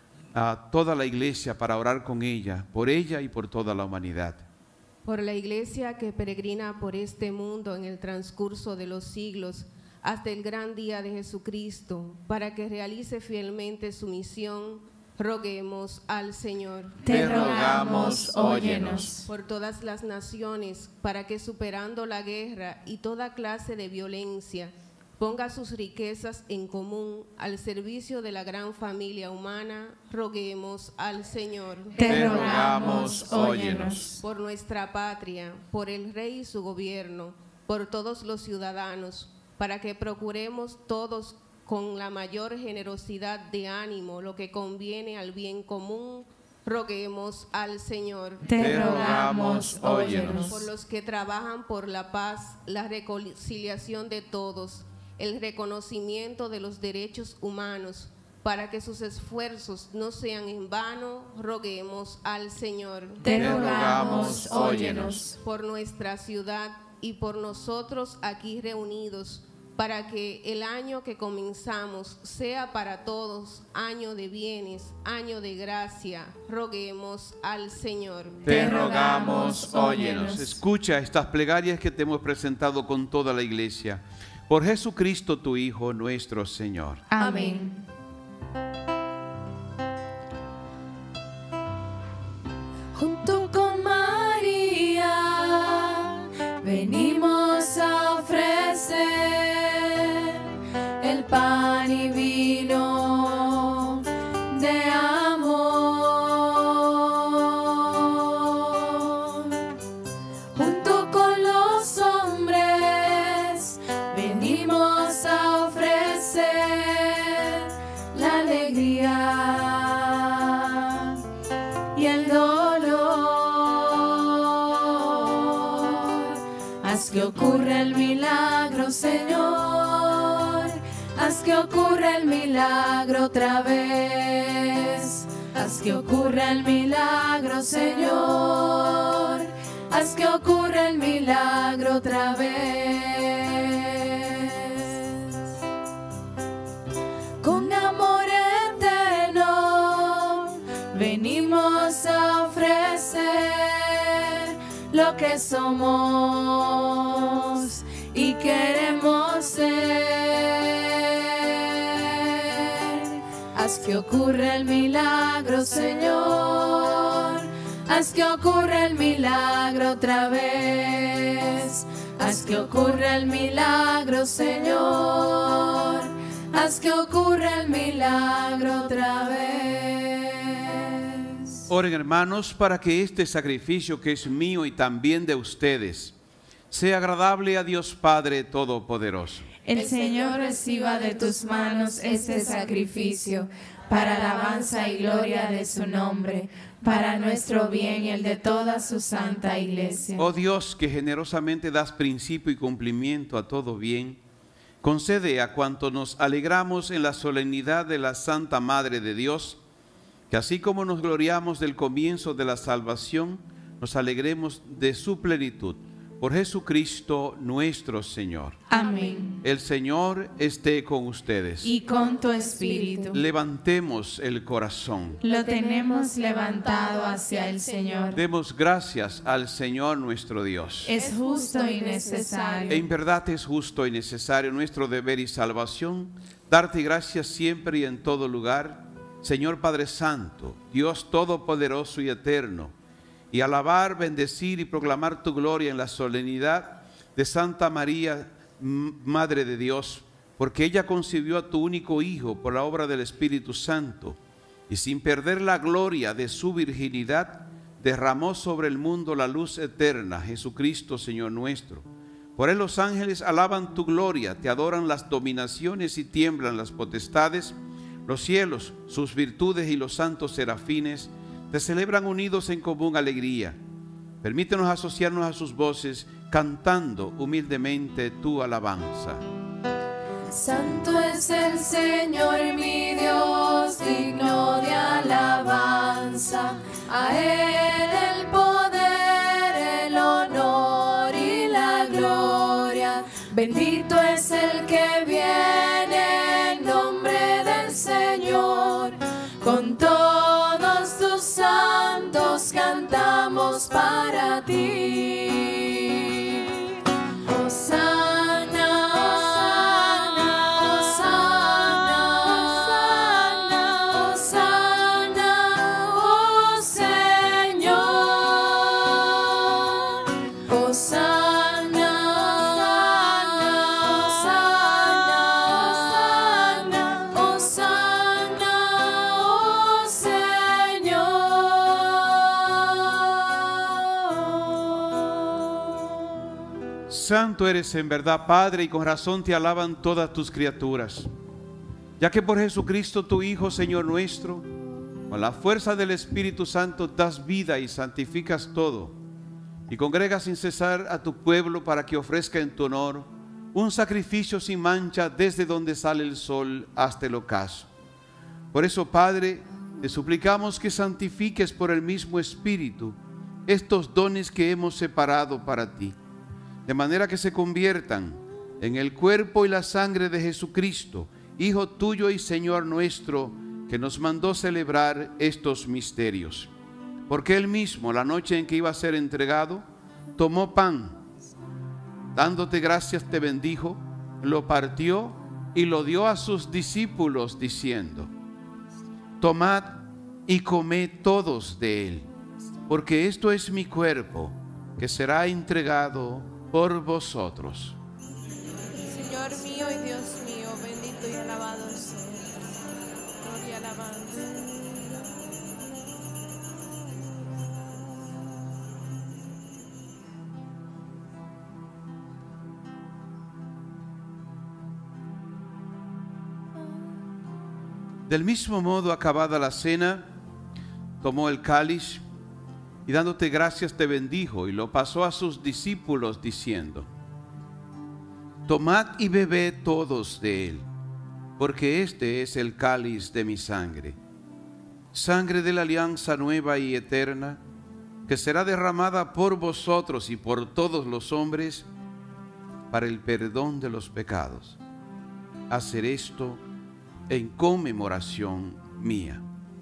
a toda la Iglesia para orar con ella y por toda la humanidad. Por la Iglesia que peregrina por este mundo en el transcurso de los siglos, hasta el gran día de Jesucristo, para que realice fielmente su misión, roguemos al Señor. Te rogamos, óyenos. Por todas las naciones, para que superando la guerra y toda clase de violencia, ponga sus riquezas en común al servicio de la gran familia humana, roguemos al Señor. Te rogamos, óyenos. Por nuestra patria, por el Rey y su gobierno, por todos los ciudadanos, para que procuremos todos con la mayor generosidad de ánimo lo que conviene al bien común, roguemos al Señor. Te rogamos, óyenos. Por los que trabajan por la paz, la reconciliación de todos, el reconocimiento de los derechos humanos, para que sus esfuerzos no sean en vano, roguemos al Señor. Te rogamos, óyenos. Por nuestra ciudad y por nosotros aquí reunidos, para que el año que comenzamos sea para todos año de bienes, año de gracia, roguemos al Señor. Te rogamos, óyenos. Escucha estas plegarias que te hemos presentado con toda la Iglesia. Por Jesucristo tu Hijo, nuestro Señor. Amén. Junto con María venimos a ofrecer el pan y vino de amor. Junto con los hombres venimos a ofrecer la alegría y el dolor. Haz que ocurra el milagro, Señor. Haz que ocurra el milagro otra vez. Haz que ocurra el milagro, Señor. Haz que ocurra el milagro otra vez. Con amor eterno venimos a ofrecer lo que somos y queremos ser. Haz que ocurra el milagro, Señor. Haz que ocurra el milagro otra vez. Haz que ocurra el milagro, Señor. Haz que ocurra el milagro otra vez. Oren, hermanos, para que este sacrificio que es mío y también de ustedes sea agradable a Dios Padre Todopoderoso. El Señor reciba de tus manos este sacrificio para alabanza y gloria de su nombre, para nuestro bien y el de toda su santa Iglesia. Oh Dios, que generosamente das principio y cumplimiento a todo bien, concede a cuanto nos alegramos en la solemnidad de la Santa Madre de Dios, que así como nos gloriamos del comienzo de la salvación, nos alegremos de su plenitud. Por Jesucristo nuestro Señor. Amén. El Señor esté con ustedes. Y con tu espíritu. Levantemos el corazón. Lo tenemos levantado hacia el Señor. Demos gracias al Señor nuestro Dios. Es justo y necesario. En verdad es justo y necesario nuestro deber y salvación, darte gracias siempre y en todo lugar, Señor Padre Santo, Dios Todopoderoso y Eterno, y alabar, bendecir y proclamar tu gloria en la solemnidad de Santa María, Madre de Dios, porque ella concibió a tu único Hijo por la obra del Espíritu Santo, y sin perder la gloria de su virginidad, derramó sobre el mundo la luz eterna, Jesucristo, Señor nuestro. Por él los ángeles alaban tu gloria, te adoran las dominaciones y tiemblan las potestades. Los cielos, sus virtudes y los santos serafines te celebran unidos en común alegría. Permítenos asociarnos a sus voces, cantando humildemente tu alabanza. Santo es el Señor mi Dios, digno de alabanza. A Él el poder, el honor y la gloria. Bendito es el que viene en nombre del Señor. Con todos tus santos cantamos para ti. Hosana, Hosana, Hosana, oh Señor. Hosana, Hosana, Hosana, oh Señor. Santo eres en verdad, Padre, y con razón te alaban todas tus criaturas, ya que por Jesucristo tu Hijo, Señor nuestro, con la fuerza del Espíritu Santo das vida y santificas todo, y congregas sin cesar a tu pueblo para que ofrezca en tu honor un sacrificio sin mancha desde donde sale el sol hasta el ocaso. Por eso, Padre, te suplicamos que santifiques por el mismo Espíritu estos dones que hemos separado para ti, de manera que se conviertan en el cuerpo y la sangre de Jesucristo, Hijo tuyo y Señor nuestro, que nos mandó celebrar estos misterios. Porque Él mismo, la noche en que iba a ser entregado, tomó pan, dándote gracias te bendijo, lo partió y lo dio a sus discípulos diciendo: tomad y comed todos de él, porque esto es mi cuerpo, que será entregado por vosotros. Señor mío y Dios mío, bendito y alabado sea. Gloria y alabanza. Del mismo modo, acabada la cena, tomó el cáliz y dándote gracias te bendijo y lo pasó a sus discípulos diciendo: tomad y bebed todos de él, porque este es el cáliz de mi sangre, sangre de la alianza nueva y eterna, que será derramada por vosotros y por todos los hombres para el perdón de los pecados. Hacer esto en conmemoración mía.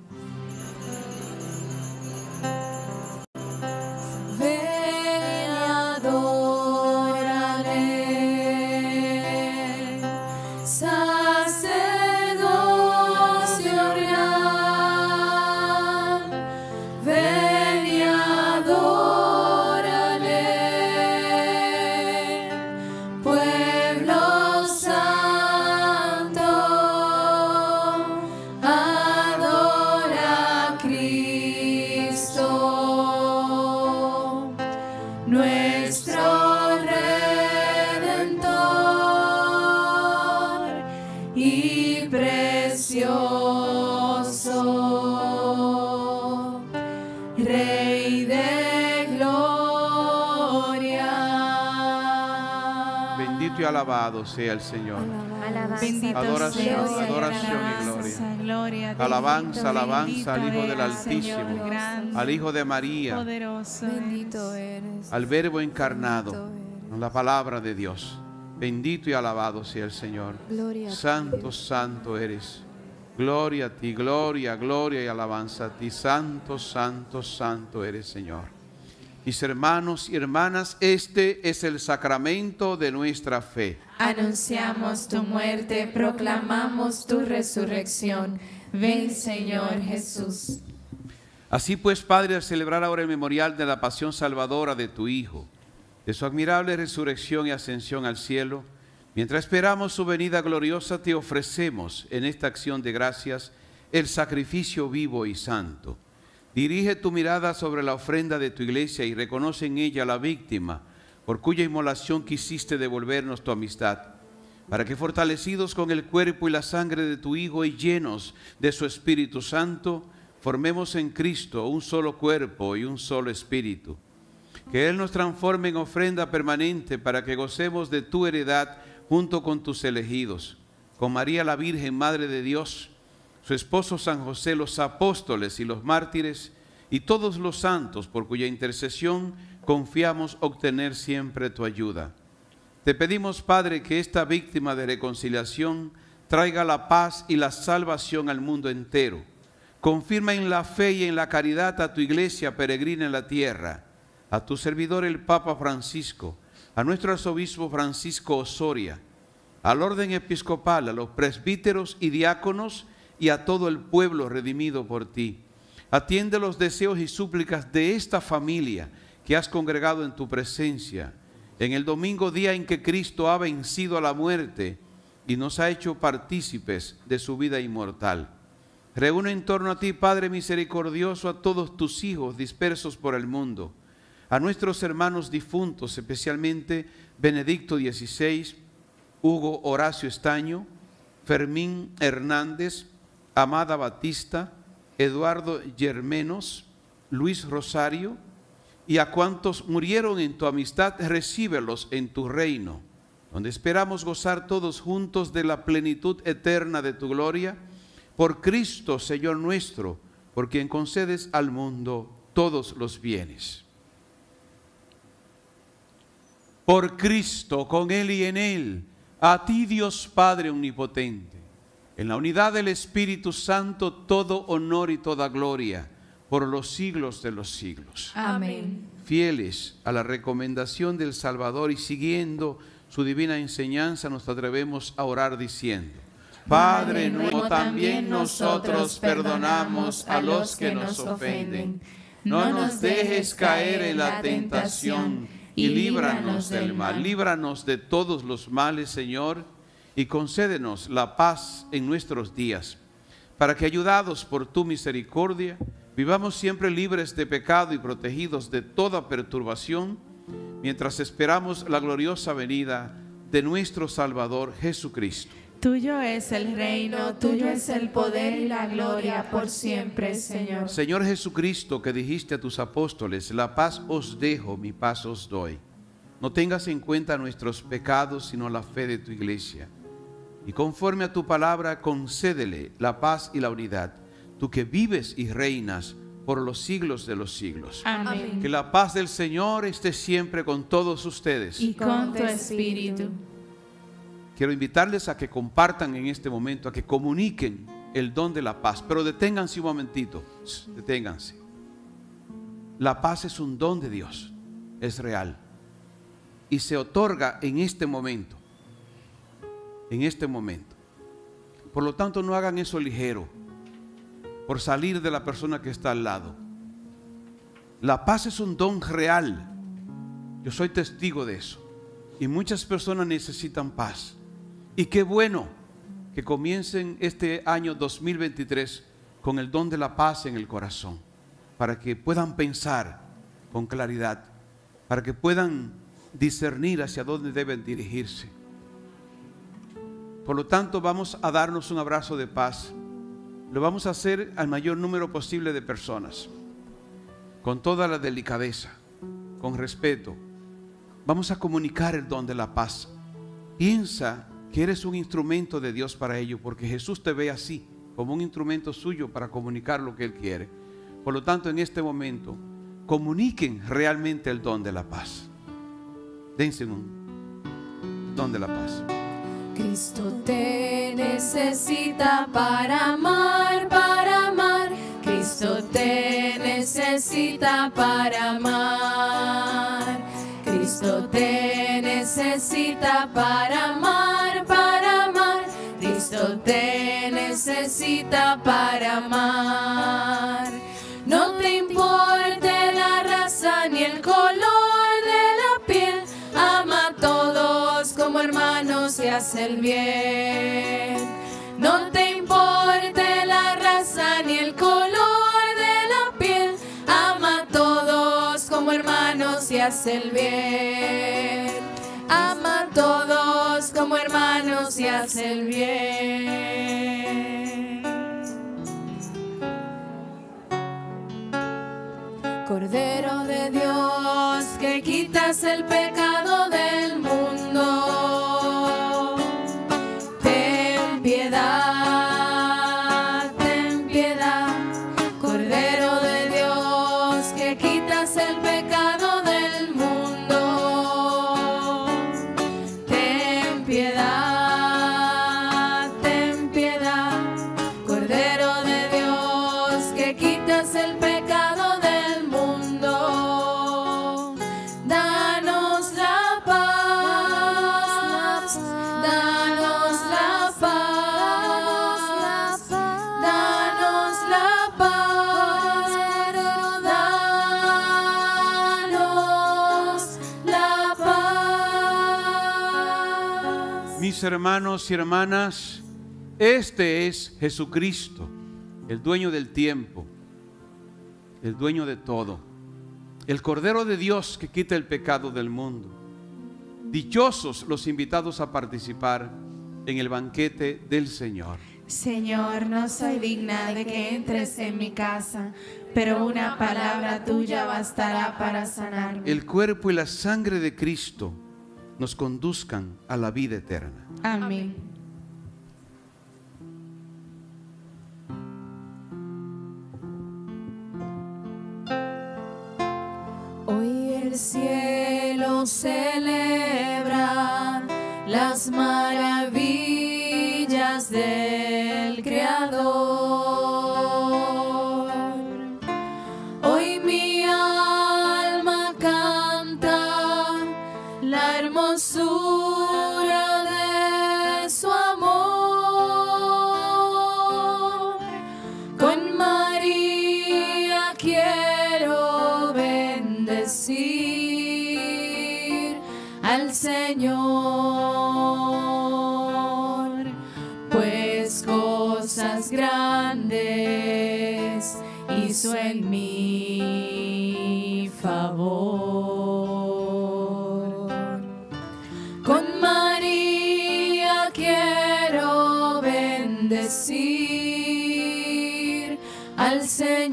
Ven y adórale, sacerdocio real. Ven y adórale, pueblo santo, adora a Cristo, nuestro Redentor y precioso Rey de gloria. Bendito y alabado sea el Señor. Bendito Adoración, sea, adoración y alabanza, gloria a ti. Alabanza, alabanza al Hijo del eres, Señor, Altísimo, grande, al Hijo de María, poderoso Bendito eres. eres. al Verbo encarnado, Bendito eres. con la palabra de Dios. Bendito y alabado sea el Señor. Gloria a ti. Santo, santo eres. Gloria a ti, gloria, gloria y alabanza a ti. Santo, santo, santo eres, Señor. Mis hermanos y hermanas, este es el sacramento de nuestra fe. Anunciamos tu muerte, proclamamos tu resurrección. Ven, Señor Jesús. Así pues, Padre, al celebrar ahora el memorial de la pasión salvadora de tu Hijo, de su admirable resurrección y ascensión al cielo, mientras esperamos su venida gloriosa, te ofrecemos en esta acción de gracias el sacrificio vivo y santo. Dirige tu mirada sobre la ofrenda de tu iglesia y reconoce en ella la víctima, por cuya inmolación quisiste devolvernos tu amistad, para que fortalecidos con el cuerpo y la sangre de tu Hijo y llenos de su Espíritu Santo, formemos en Cristo un solo cuerpo y un solo espíritu. Que Él nos transforme en ofrenda permanente para que gocemos de tu heredad junto con tus elegidos, con María la Virgen, Madre de Dios, su esposo San José, los apóstoles y los mártires, y todos los santos por cuya intercesión confiamos obtener siempre tu ayuda. Te pedimos, Padre, que esta víctima de reconciliación traiga la paz y la salvación al mundo entero. Confirma en la fe y en la caridad a tu iglesia peregrina en la tierra, a tu servidor el Papa Francisco, a nuestro arzobispo Francisco Osoria, al orden episcopal, a los presbíteros y diáconos y a todo el pueblo redimido por ti. Atiende los deseos y súplicas de esta familia que has congregado en tu presencia, en el domingo, día en que Cristo ha vencido a la muerte y nos ha hecho partícipes de su vida inmortal. Reúne en torno a ti, Padre misericordioso, a todos tus hijos dispersos por el mundo, a nuestros hermanos difuntos, especialmente Benedicto XVI, Hugo Horacio Estaño, Fermín Hernández, Amada Batista, Eduardo Yermenos, Luis Rosario, y a cuantos murieron en tu amistad, recíbelos en tu reino, donde esperamos gozar todos juntos de la plenitud eterna de tu gloria, por Cristo, Señor nuestro, por quien concedes al mundo todos los bienes. Por Cristo, con Él y en Él, a ti Dios Padre omnipotente, en la unidad del Espíritu Santo, todo honor y toda gloria, por los siglos de los siglos. Amén. Fieles a la recomendación del Salvador y siguiendo su divina enseñanza, nos atrevemos a orar diciendo: Padre nuestro, también nosotros perdonamos a los que nos ofenden. No nos dejes caer en la tentación y líbranos del mal. Líbranos de todos los males, Señor, y concédenos la paz en nuestros días, para que, ayudados por tu misericordia, vivamos siempre libres de pecado y protegidos de toda perturbación, mientras esperamos la gloriosa venida de nuestro Salvador Jesucristo. Tuyo es el reino, tuyo es el poder y la gloria por siempre, Señor. Señor Jesucristo, que dijiste a tus apóstoles: la paz os dejo, mi paz os doy. No tengas en cuenta nuestros pecados, sino la fe de tu iglesia. Y conforme a tu palabra, concédele la paz y la unidad, tú que vives y reinas por los siglos de los siglos. Amén. Que la paz del Señor esté siempre con todos ustedes. Y con tu espíritu. Quiero invitarles a que compartan en este momento, a que comuniquen el don de la paz. Pero deténganse un momentito, deténganse. La paz es un don de Dios, es real. Y se otorga en este momento. En este momento. Por lo tanto, no hagan eso ligero, por salir de la persona que está al lado. La paz es un don real. Yo soy testigo de eso. Y muchas personas necesitan paz. Y qué bueno que comiencen este año 2023 con el don de la paz en el corazón, para que puedan pensar con claridad, para que puedan discernir hacia dónde deben dirigirse. Por lo tanto, vamos a darnos un abrazo de paz. Lo vamos a hacer al mayor número posible de personas, con toda la delicadeza, con respeto. Vamos a comunicar el don de la paz. Piensa que eres un instrumento de Dios para ello, porque Jesús te ve así, como un instrumento suyo para comunicar lo que Él quiere. Por lo tanto, en este momento, comuniquen realmente el don de la paz. Dense un don de la paz. Cristo te necesita para amar, para amar. Cristo te necesita para amar. Cristo te necesita para amar, para amar. Cristo te necesita para amar. No te importe la raza ni el color de la piel. Ama a todos como hermanos y haz el bien. No te importe la raza hace el bien. Ama a todos como hermanos y hace el bien. Cordero de Dios, que quitas el pecado del mundo, ten piedad, ten piedad. Cordero de Dios, que quitas el pecado del mundo, ten piedad, ten piedad. Cordero de Dios, que quitas el pecado del mundo, danos la paz, danos la paz, danos la paz, danos la paz. Mis hermanos y hermanas, este es Jesucristo, el dueño del tiempo, el dueño de todo, el Cordero de Dios que quita el pecado del mundo. Dichosos los invitados a participar en el banquete del Señor. Señor, no soy digna de que entres en mi casa, pero una palabra tuya bastará para sanarme. El cuerpo y la sangre de Cristo nos conduzcan a la vida eterna. Amén. Hoy el cielo celebra las maravillas del Creador. Hoy mi alma canta la hermosura de su amor. Con María quiero bendecir al Señor, pues cosas grandes hizo en mi favor. Con María quiero bendecir al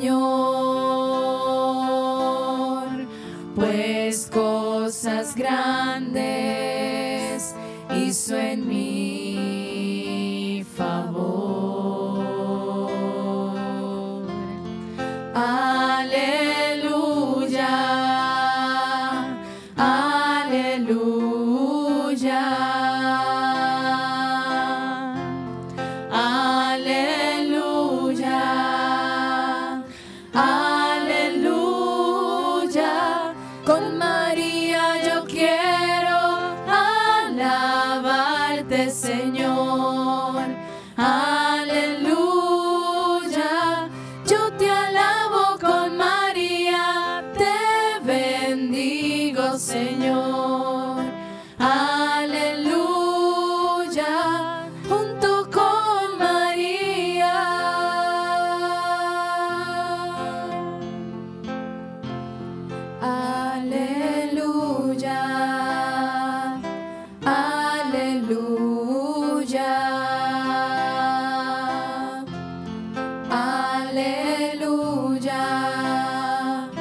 Señor, pues cosas grandes hizo en mi favor. Aleluya, aleluya, aleluya, aleluya. Con María yo quiero alabarte, Señor. Aleluya, yo te alabo con María, te bendigo, Señor. Aleluya, junto con María. Aleluya, aleluya, aleluya,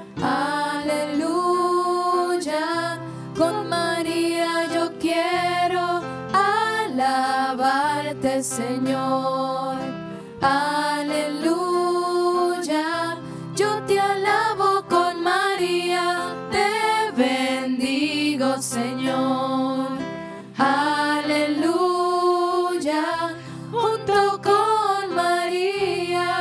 aleluya. Con María yo quiero alabarte, Señor. Aleluya, yo te alabo con María, te bendigo, Señor. Aleluya, junto con María.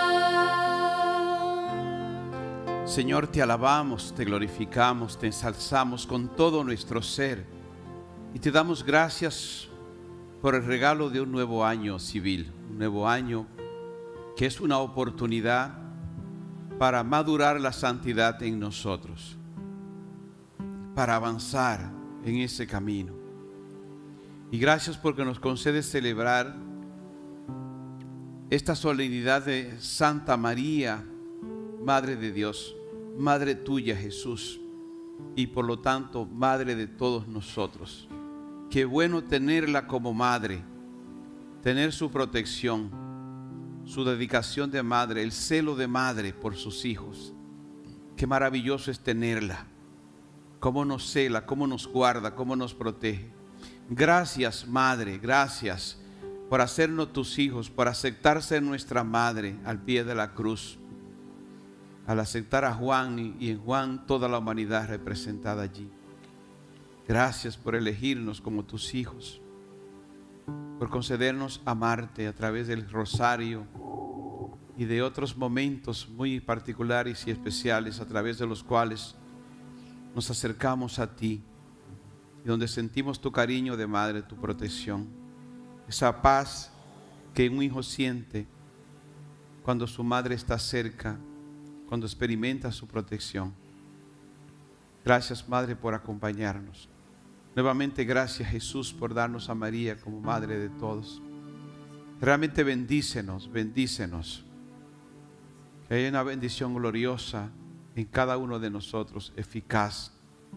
Señor, te alabamos, te glorificamos, te ensalzamos con todo nuestro ser y te damos gracias por el regalo de un nuevo año civil, un nuevo año que es una oportunidad para madurar la santidad en nosotros, para avanzar en ese camino. Y gracias porque nos concedes celebrar esta solemnidad de Santa María, Madre de Dios, Madre tuya, Jesús, y por lo tanto madre de todos nosotros. Qué bueno tenerla como madre, tener su protección, su dedicación de madre, el celo de madre por sus hijos. Qué maravilloso es tenerla, cómo nos cela, cómo nos guarda, cómo nos protege. Gracias, madre, gracias por hacernos tus hijos, por aceptar ser nuestra madre al pie de la cruz, al aceptar a Juan y en Juan toda la humanidad representada allí. Gracias por elegirnos como tus hijos, por concedernos amarte a través del rosario y de otros momentos muy particulares y especiales a través de los cuales nos acercamos a ti y donde sentimos tu cariño de madre, tu protección, esa paz que un hijo siente cuando su madre está cerca, cuando experimenta su protección. Gracias, Madre, por acompañarnos. Nuevamente, gracias, Jesús, por darnos a María como Madre de todos. Realmente bendícenos, bendícenos. Que haya una bendición gloriosa en cada uno de nosotros, eficaz.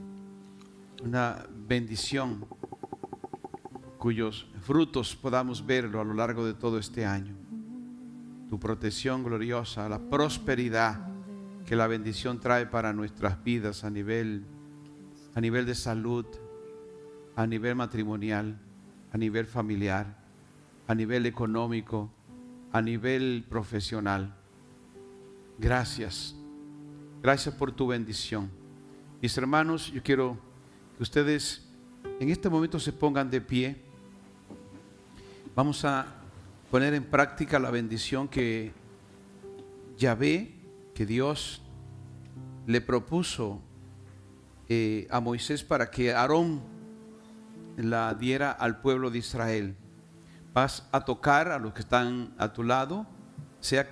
Una bendición cuyos frutos podamos verlo a lo largo de todo este año. Tu protección gloriosa, la prosperidad que la bendición trae para nuestras vidas a nivel de salud, a nivel matrimonial, a nivel familiar, a nivel económico, a nivel profesional. Gracias. Gracias por tu bendición. Mis hermanos, yo quiero que ustedes en este momento se pongan de pie. Vamos a poner en práctica la bendición que Yahvé, que Dios le propuso a Moisés para que Aarón la diera al pueblo de Israel. Vas a tocar a los que están a tu lado, sea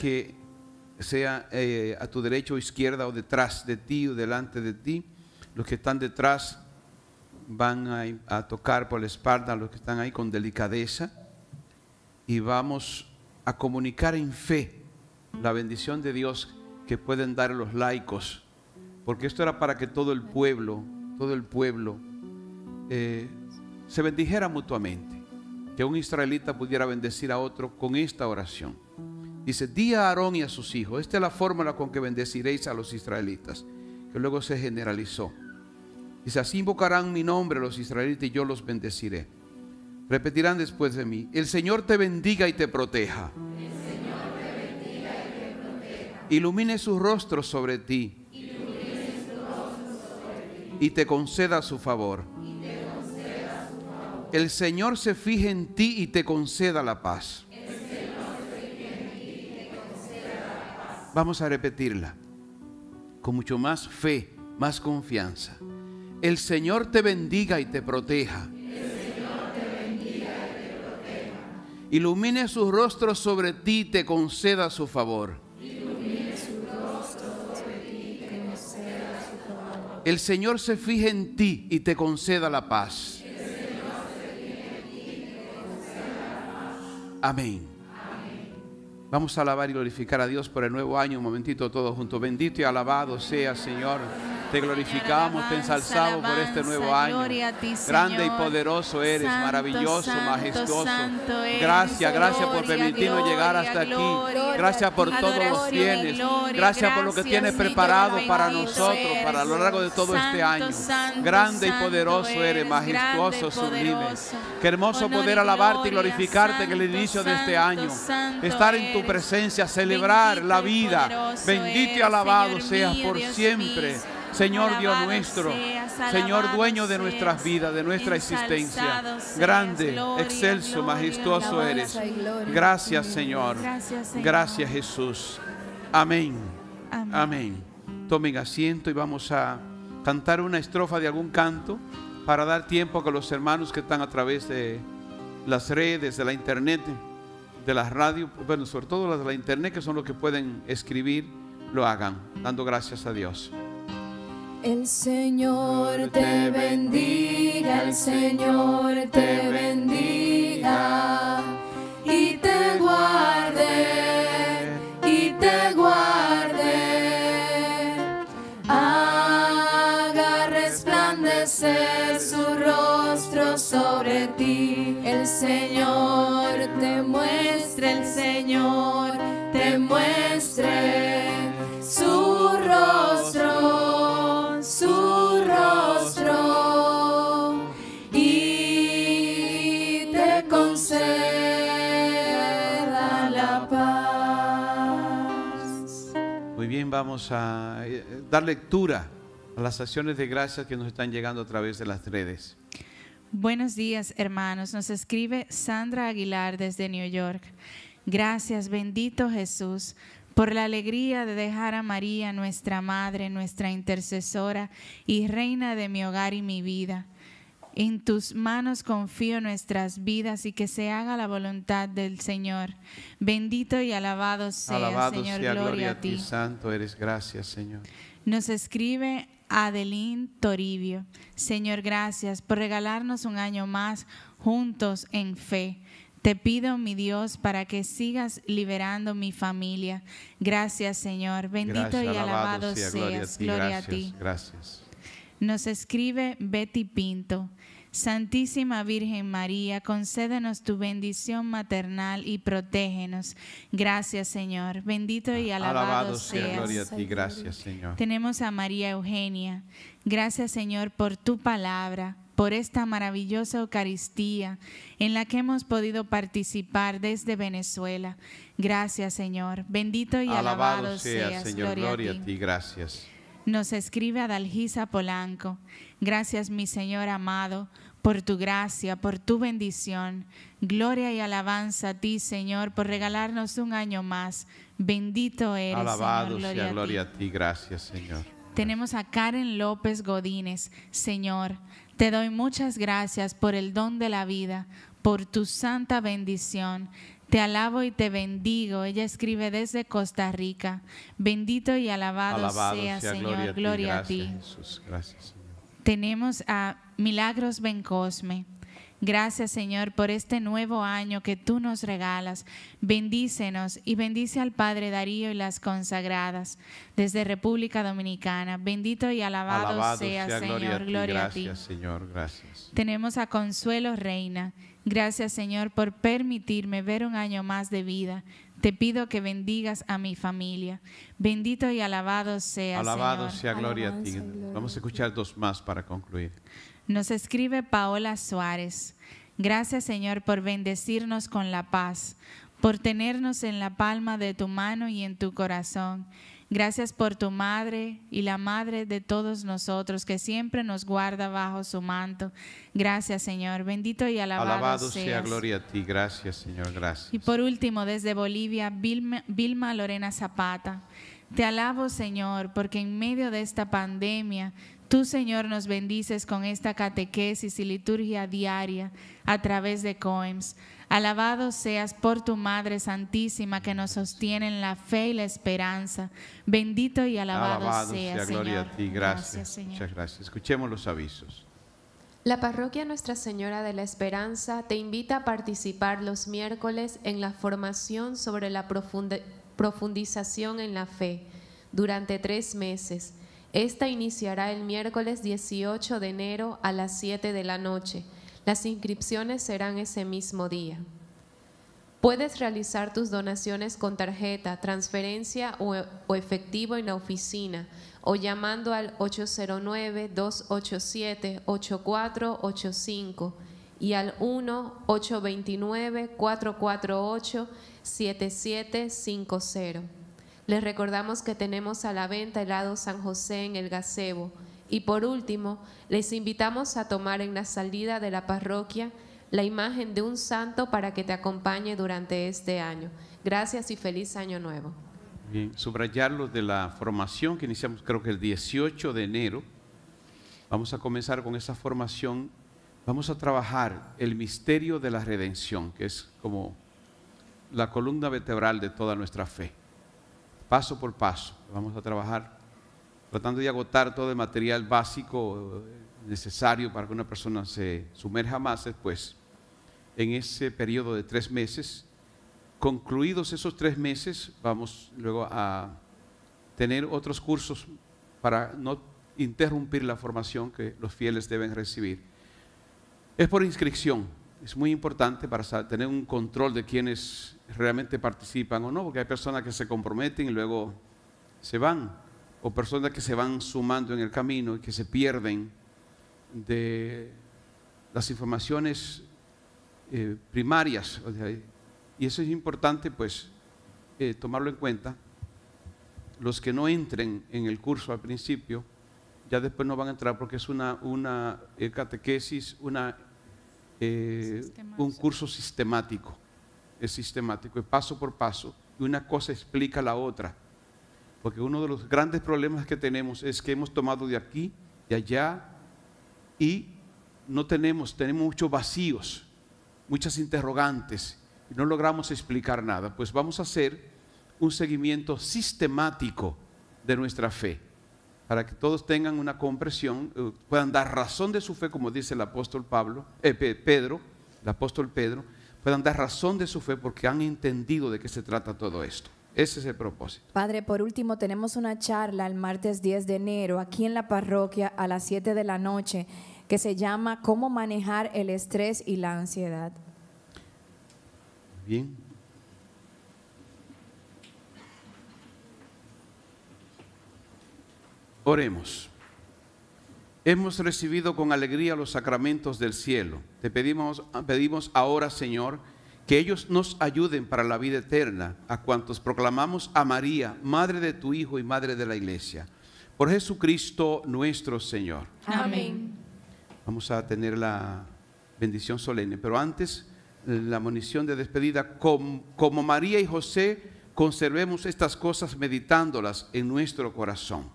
a tu derecha o izquierda o detrás de ti o delante de ti. Los que están detrás van a tocar por la espalda a los que están ahí con delicadeza, y vamos a comunicar en fe la bendición de Dios que pueden dar los laicos, porque esto era para que todo el pueblo se bendijera mutuamente, que un israelita pudiera bendecir a otro con esta oración. Dice: di a Aarón y a sus hijos. Esta es la fórmula con que bendeciréis a los israelitas, que luego se generalizó. Dice: así invocarán mi nombre los israelitas y yo los bendeciré. Repetirán después de mí: el Señor te bendiga y te proteja. El Señor te bendiga y te proteja. Ilumine su rostro sobre ti. Y te conceda su favor. El Señor se fije en ti y te conceda la paz. Vamos a repetirla con mucho más fe, más confianza. El Señor te bendiga y te proteja. Ilumine su rostro sobre ti y te conceda su favor. El Señor se fije en ti y te conceda la paz. Amén. Vamos a alabar y glorificar a Dios por el nuevo año. Un momentito todos juntos. Bendito y alabado sea, Señor. Te glorificamos, te ensalzamos por este nuevo año. Grande y poderoso eres, maravilloso, majestuoso. Gracias, gracias por permitirnos llegar hasta aquí. Gracias por todos los bienes. Gracias por lo que tienes preparado para nosotros, para lo largo de todo este año. Grande y poderoso eres, majestuoso, sublime. Qué hermoso poder alabarte y glorificarte en el inicio de este año. Estar en tu presencia, celebrar la vida. Bendito y alabado seas por siempre, Señor Dios nuestro, Señor dueño de nuestras vidas, de nuestra existencia. Grande, excelso, majestuoso eres. Gracias, Señor. Gracias, Jesús. Amén. Amén. Tomen asiento y vamos a cantar una estrofa de algún canto para dar tiempo a que los hermanos que están a través de las redes, de la internet, de las radios, bueno, sobre todo las de la internet, que son los que pueden escribir, lo hagan, dando gracias a Dios. El Señor te bendiga, el Señor te bendiga y te guarde, y te guarde. Haga el Señor, te muestre el Señor, te muestre su rostro, y te conceda la paz. Muy bien, vamos a dar lectura a las acciones de gracias que nos están llegando a través de las redes. Buenos días, hermanos. Nos escribe Sandra Aguilar desde New York. Gracias, bendito Jesús, por la alegría de dejar a María, nuestra Madre, nuestra intercesora y reina de mi hogar y mi vida. En tus manos confío nuestras vidas y que se haga la voluntad del Señor. Bendito y alabado sea, Señor, gloria a ti. Santo eres, gracias, Señor. Nos escribe Adeline Toribio. Señor, gracias por regalarnos un año más juntos en fe. Te pido, mi Dios, para que sigas liberando mi familia. Gracias, Señor. Bendito y alabado seas. Gloria a ti. Gracias. Nos escribe Betty Pinto. Santísima Virgen María, concédenos tu bendición maternal y protégenos. Gracias, Señor. Bendito y alabado seas. Gloria a ti. Gracias, Señor. Tenemos a María Eugenia. Gracias, Señor, por tu palabra, por esta maravillosa Eucaristía en la que hemos podido participar desde Venezuela. Gracias, Señor. Bendito y alabado seas, Señor. Gloria a ti. Gracias. Nos escribe Adalgisa Polanco. Gracias, mi Señor amado, por tu gracia, por tu bendición. Gloria y alabanza a ti, Señor, por regalarnos un año más. Bendito eres, alabado Señor. sea, gloria a ti. Gracias, Señor. Tenemos a Karen López Godínez. Señor, te doy muchas gracias por el don de la vida, por tu santa bendición. Te alabo y te bendigo. Ella escribe desde Costa Rica. Bendito y alabado sea, Señor. Gloria a ti. Jesús. Gracias, Señor. Tenemos a Milagros Bencosme. Gracias, Señor, por este nuevo año que tú nos regalas. Bendícenos y bendice al Padre Darío y las consagradas desde República Dominicana. Bendito y alabado sea, Señor. Gloria a ti. Gracias, Señor. Gracias. Tenemos a Consuelo Reina. Gracias, Señor, por permitirme ver un año más de vida. Te pido que bendigas a mi familia. Bendito y alabado sea, alabado Señor. sea, gloria a ti. Gloria. Vamos a escuchar dos más para concluir. Nos escribe Paola Suárez. Gracias, Señor, por bendecirnos con la paz, por tenernos en la palma de tu mano y en tu corazón. Gracias por tu madre y la madre de todos nosotros que siempre nos guarda bajo su manto. Gracias, Señor. Bendito y alabado sea, seas. gloria a ti. Gracias, Señor. Gracias. Y por último, desde Bolivia, Vilma Lorena Zapata. Te alabo, Señor, porque en medio de esta pandemia, tú, Señor, nos bendices con esta catequesis y liturgia diaria a través de COEMS. Alabado seas por tu Madre Santísima que nos sostiene en la fe y la esperanza. Bendito y alabado sea, Señor. Gloria a ti. Gracias, Señor. muchas gracias. Escuchemos los avisos. La parroquia Nuestra Señora de la Esperanza te invita a participar los miércoles en la formación sobre la profundización en la fe durante 3 meses. Esta iniciará el miércoles 18 de enero a las 7 de la noche. Las inscripciones serán ese mismo día. Puedes realizar tus donaciones con tarjeta, transferencia o efectivo en la oficina o llamando al 809-287-8485 y al 1-829-448-7750. Les recordamos que tenemos a la venta helado San José en el gazebo. Y por último, les invitamos a tomar en la salida de la parroquia la imagen de un santo para que te acompañe durante este año. Gracias y feliz año nuevo. Bien, subrayar lo de la formación que iniciamos creo que el 18 de enero. Vamos a comenzar con esa formación. Vamos a trabajar el misterio de la redención, que es como la columna vertebral de toda nuestra fe. Paso por paso, vamos a trabajar tratando de agotar todo el material básico necesario para que una persona se sumerja más después. En ese periodo de 3 meses, concluidos esos 3 meses, vamos luego a tener otros cursos para no interrumpir la formación que los fieles deben recibir. Es por inscripción, es muy importante para tener un control de quienes realmente participan o no, porque hay personas que se comprometen y luego se van, o personas que se van sumando en el camino y que se pierden de las informaciones primarias, y eso es importante pues tomarlo en cuenta. Los que no entren en el curso al principio, ya después no van a entrar porque es una catequesis, un curso sistemático, es sistemático, es paso por paso, y una cosa explica la otra, porque uno de los grandes problemas que tenemos es que hemos tomado de aquí, de allá, y no tenemos muchos vacíos, muchas interrogantes, y no logramos explicar nada. Pues vamos a hacer un seguimiento sistemático de nuestra fe, para que todos tengan una comprensión, puedan dar razón de su fe, como dice el apóstol Pedro, el apóstol Pedro, puedan dar razón de su fe porque han entendido de qué se trata todo esto. Ese es el propósito. Padre, por último, tenemos una charla el martes 10 de enero aquí en la parroquia a las 7 de la noche que se llama ¿Cómo manejar el estrés y la ansiedad? Bien. Oremos. Hemos recibido con alegría los sacramentos del cielo. Te pedimos ahora, Señor, que ellos nos ayuden para la vida eterna a cuantos proclamamos a María, Madre de tu Hijo y Madre de la Iglesia. Por Jesucristo nuestro Señor. Amén. Vamos a tener la bendición solemne, pero antes la monición de despedida. Como María y José, conservemos estas cosas meditándolas en nuestro corazón.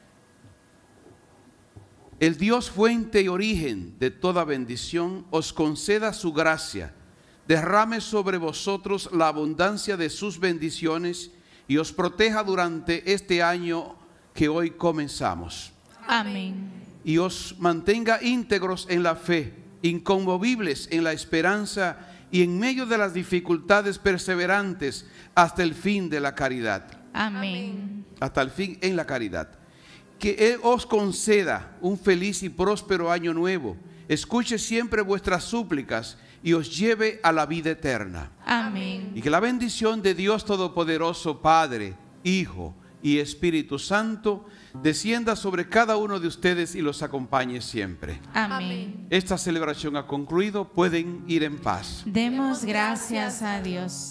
El Dios fuente y origen de toda bendición os conceda su gracia, derrame sobre vosotros la abundancia de sus bendiciones y os proteja durante este año que hoy comenzamos. Amén. Y os mantenga íntegros en la fe, inconmovibles en la esperanza y en medio de las dificultades perseverantes hasta el fin de la caridad. Amén. Hasta el fin en la caridad. Que Él os conceda un feliz y próspero año nuevo. Escuche siempre vuestras súplicas y os lleve a la vida eterna. Amén. Y que la bendición de Dios Todopoderoso, Padre, Hijo y Espíritu Santo, descienda sobre cada uno de ustedes y los acompañe siempre. Amén. Esta celebración ha concluido. Pueden ir en paz. Demos gracias a Dios.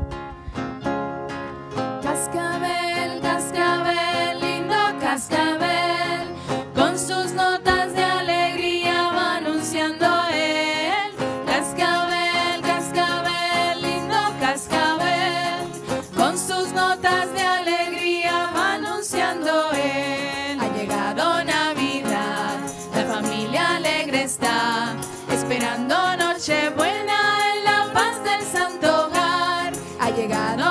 Cascabel, cascabel, lindo cascabel, con sus notas de alegría va anunciando él. Cascabel, cascabel, lindo cascabel, con sus notas de alegría va anunciando él. Ha llegado Navidad, la familia alegre está, esperando Nochebuena en la paz del santo hogar. Ha llegado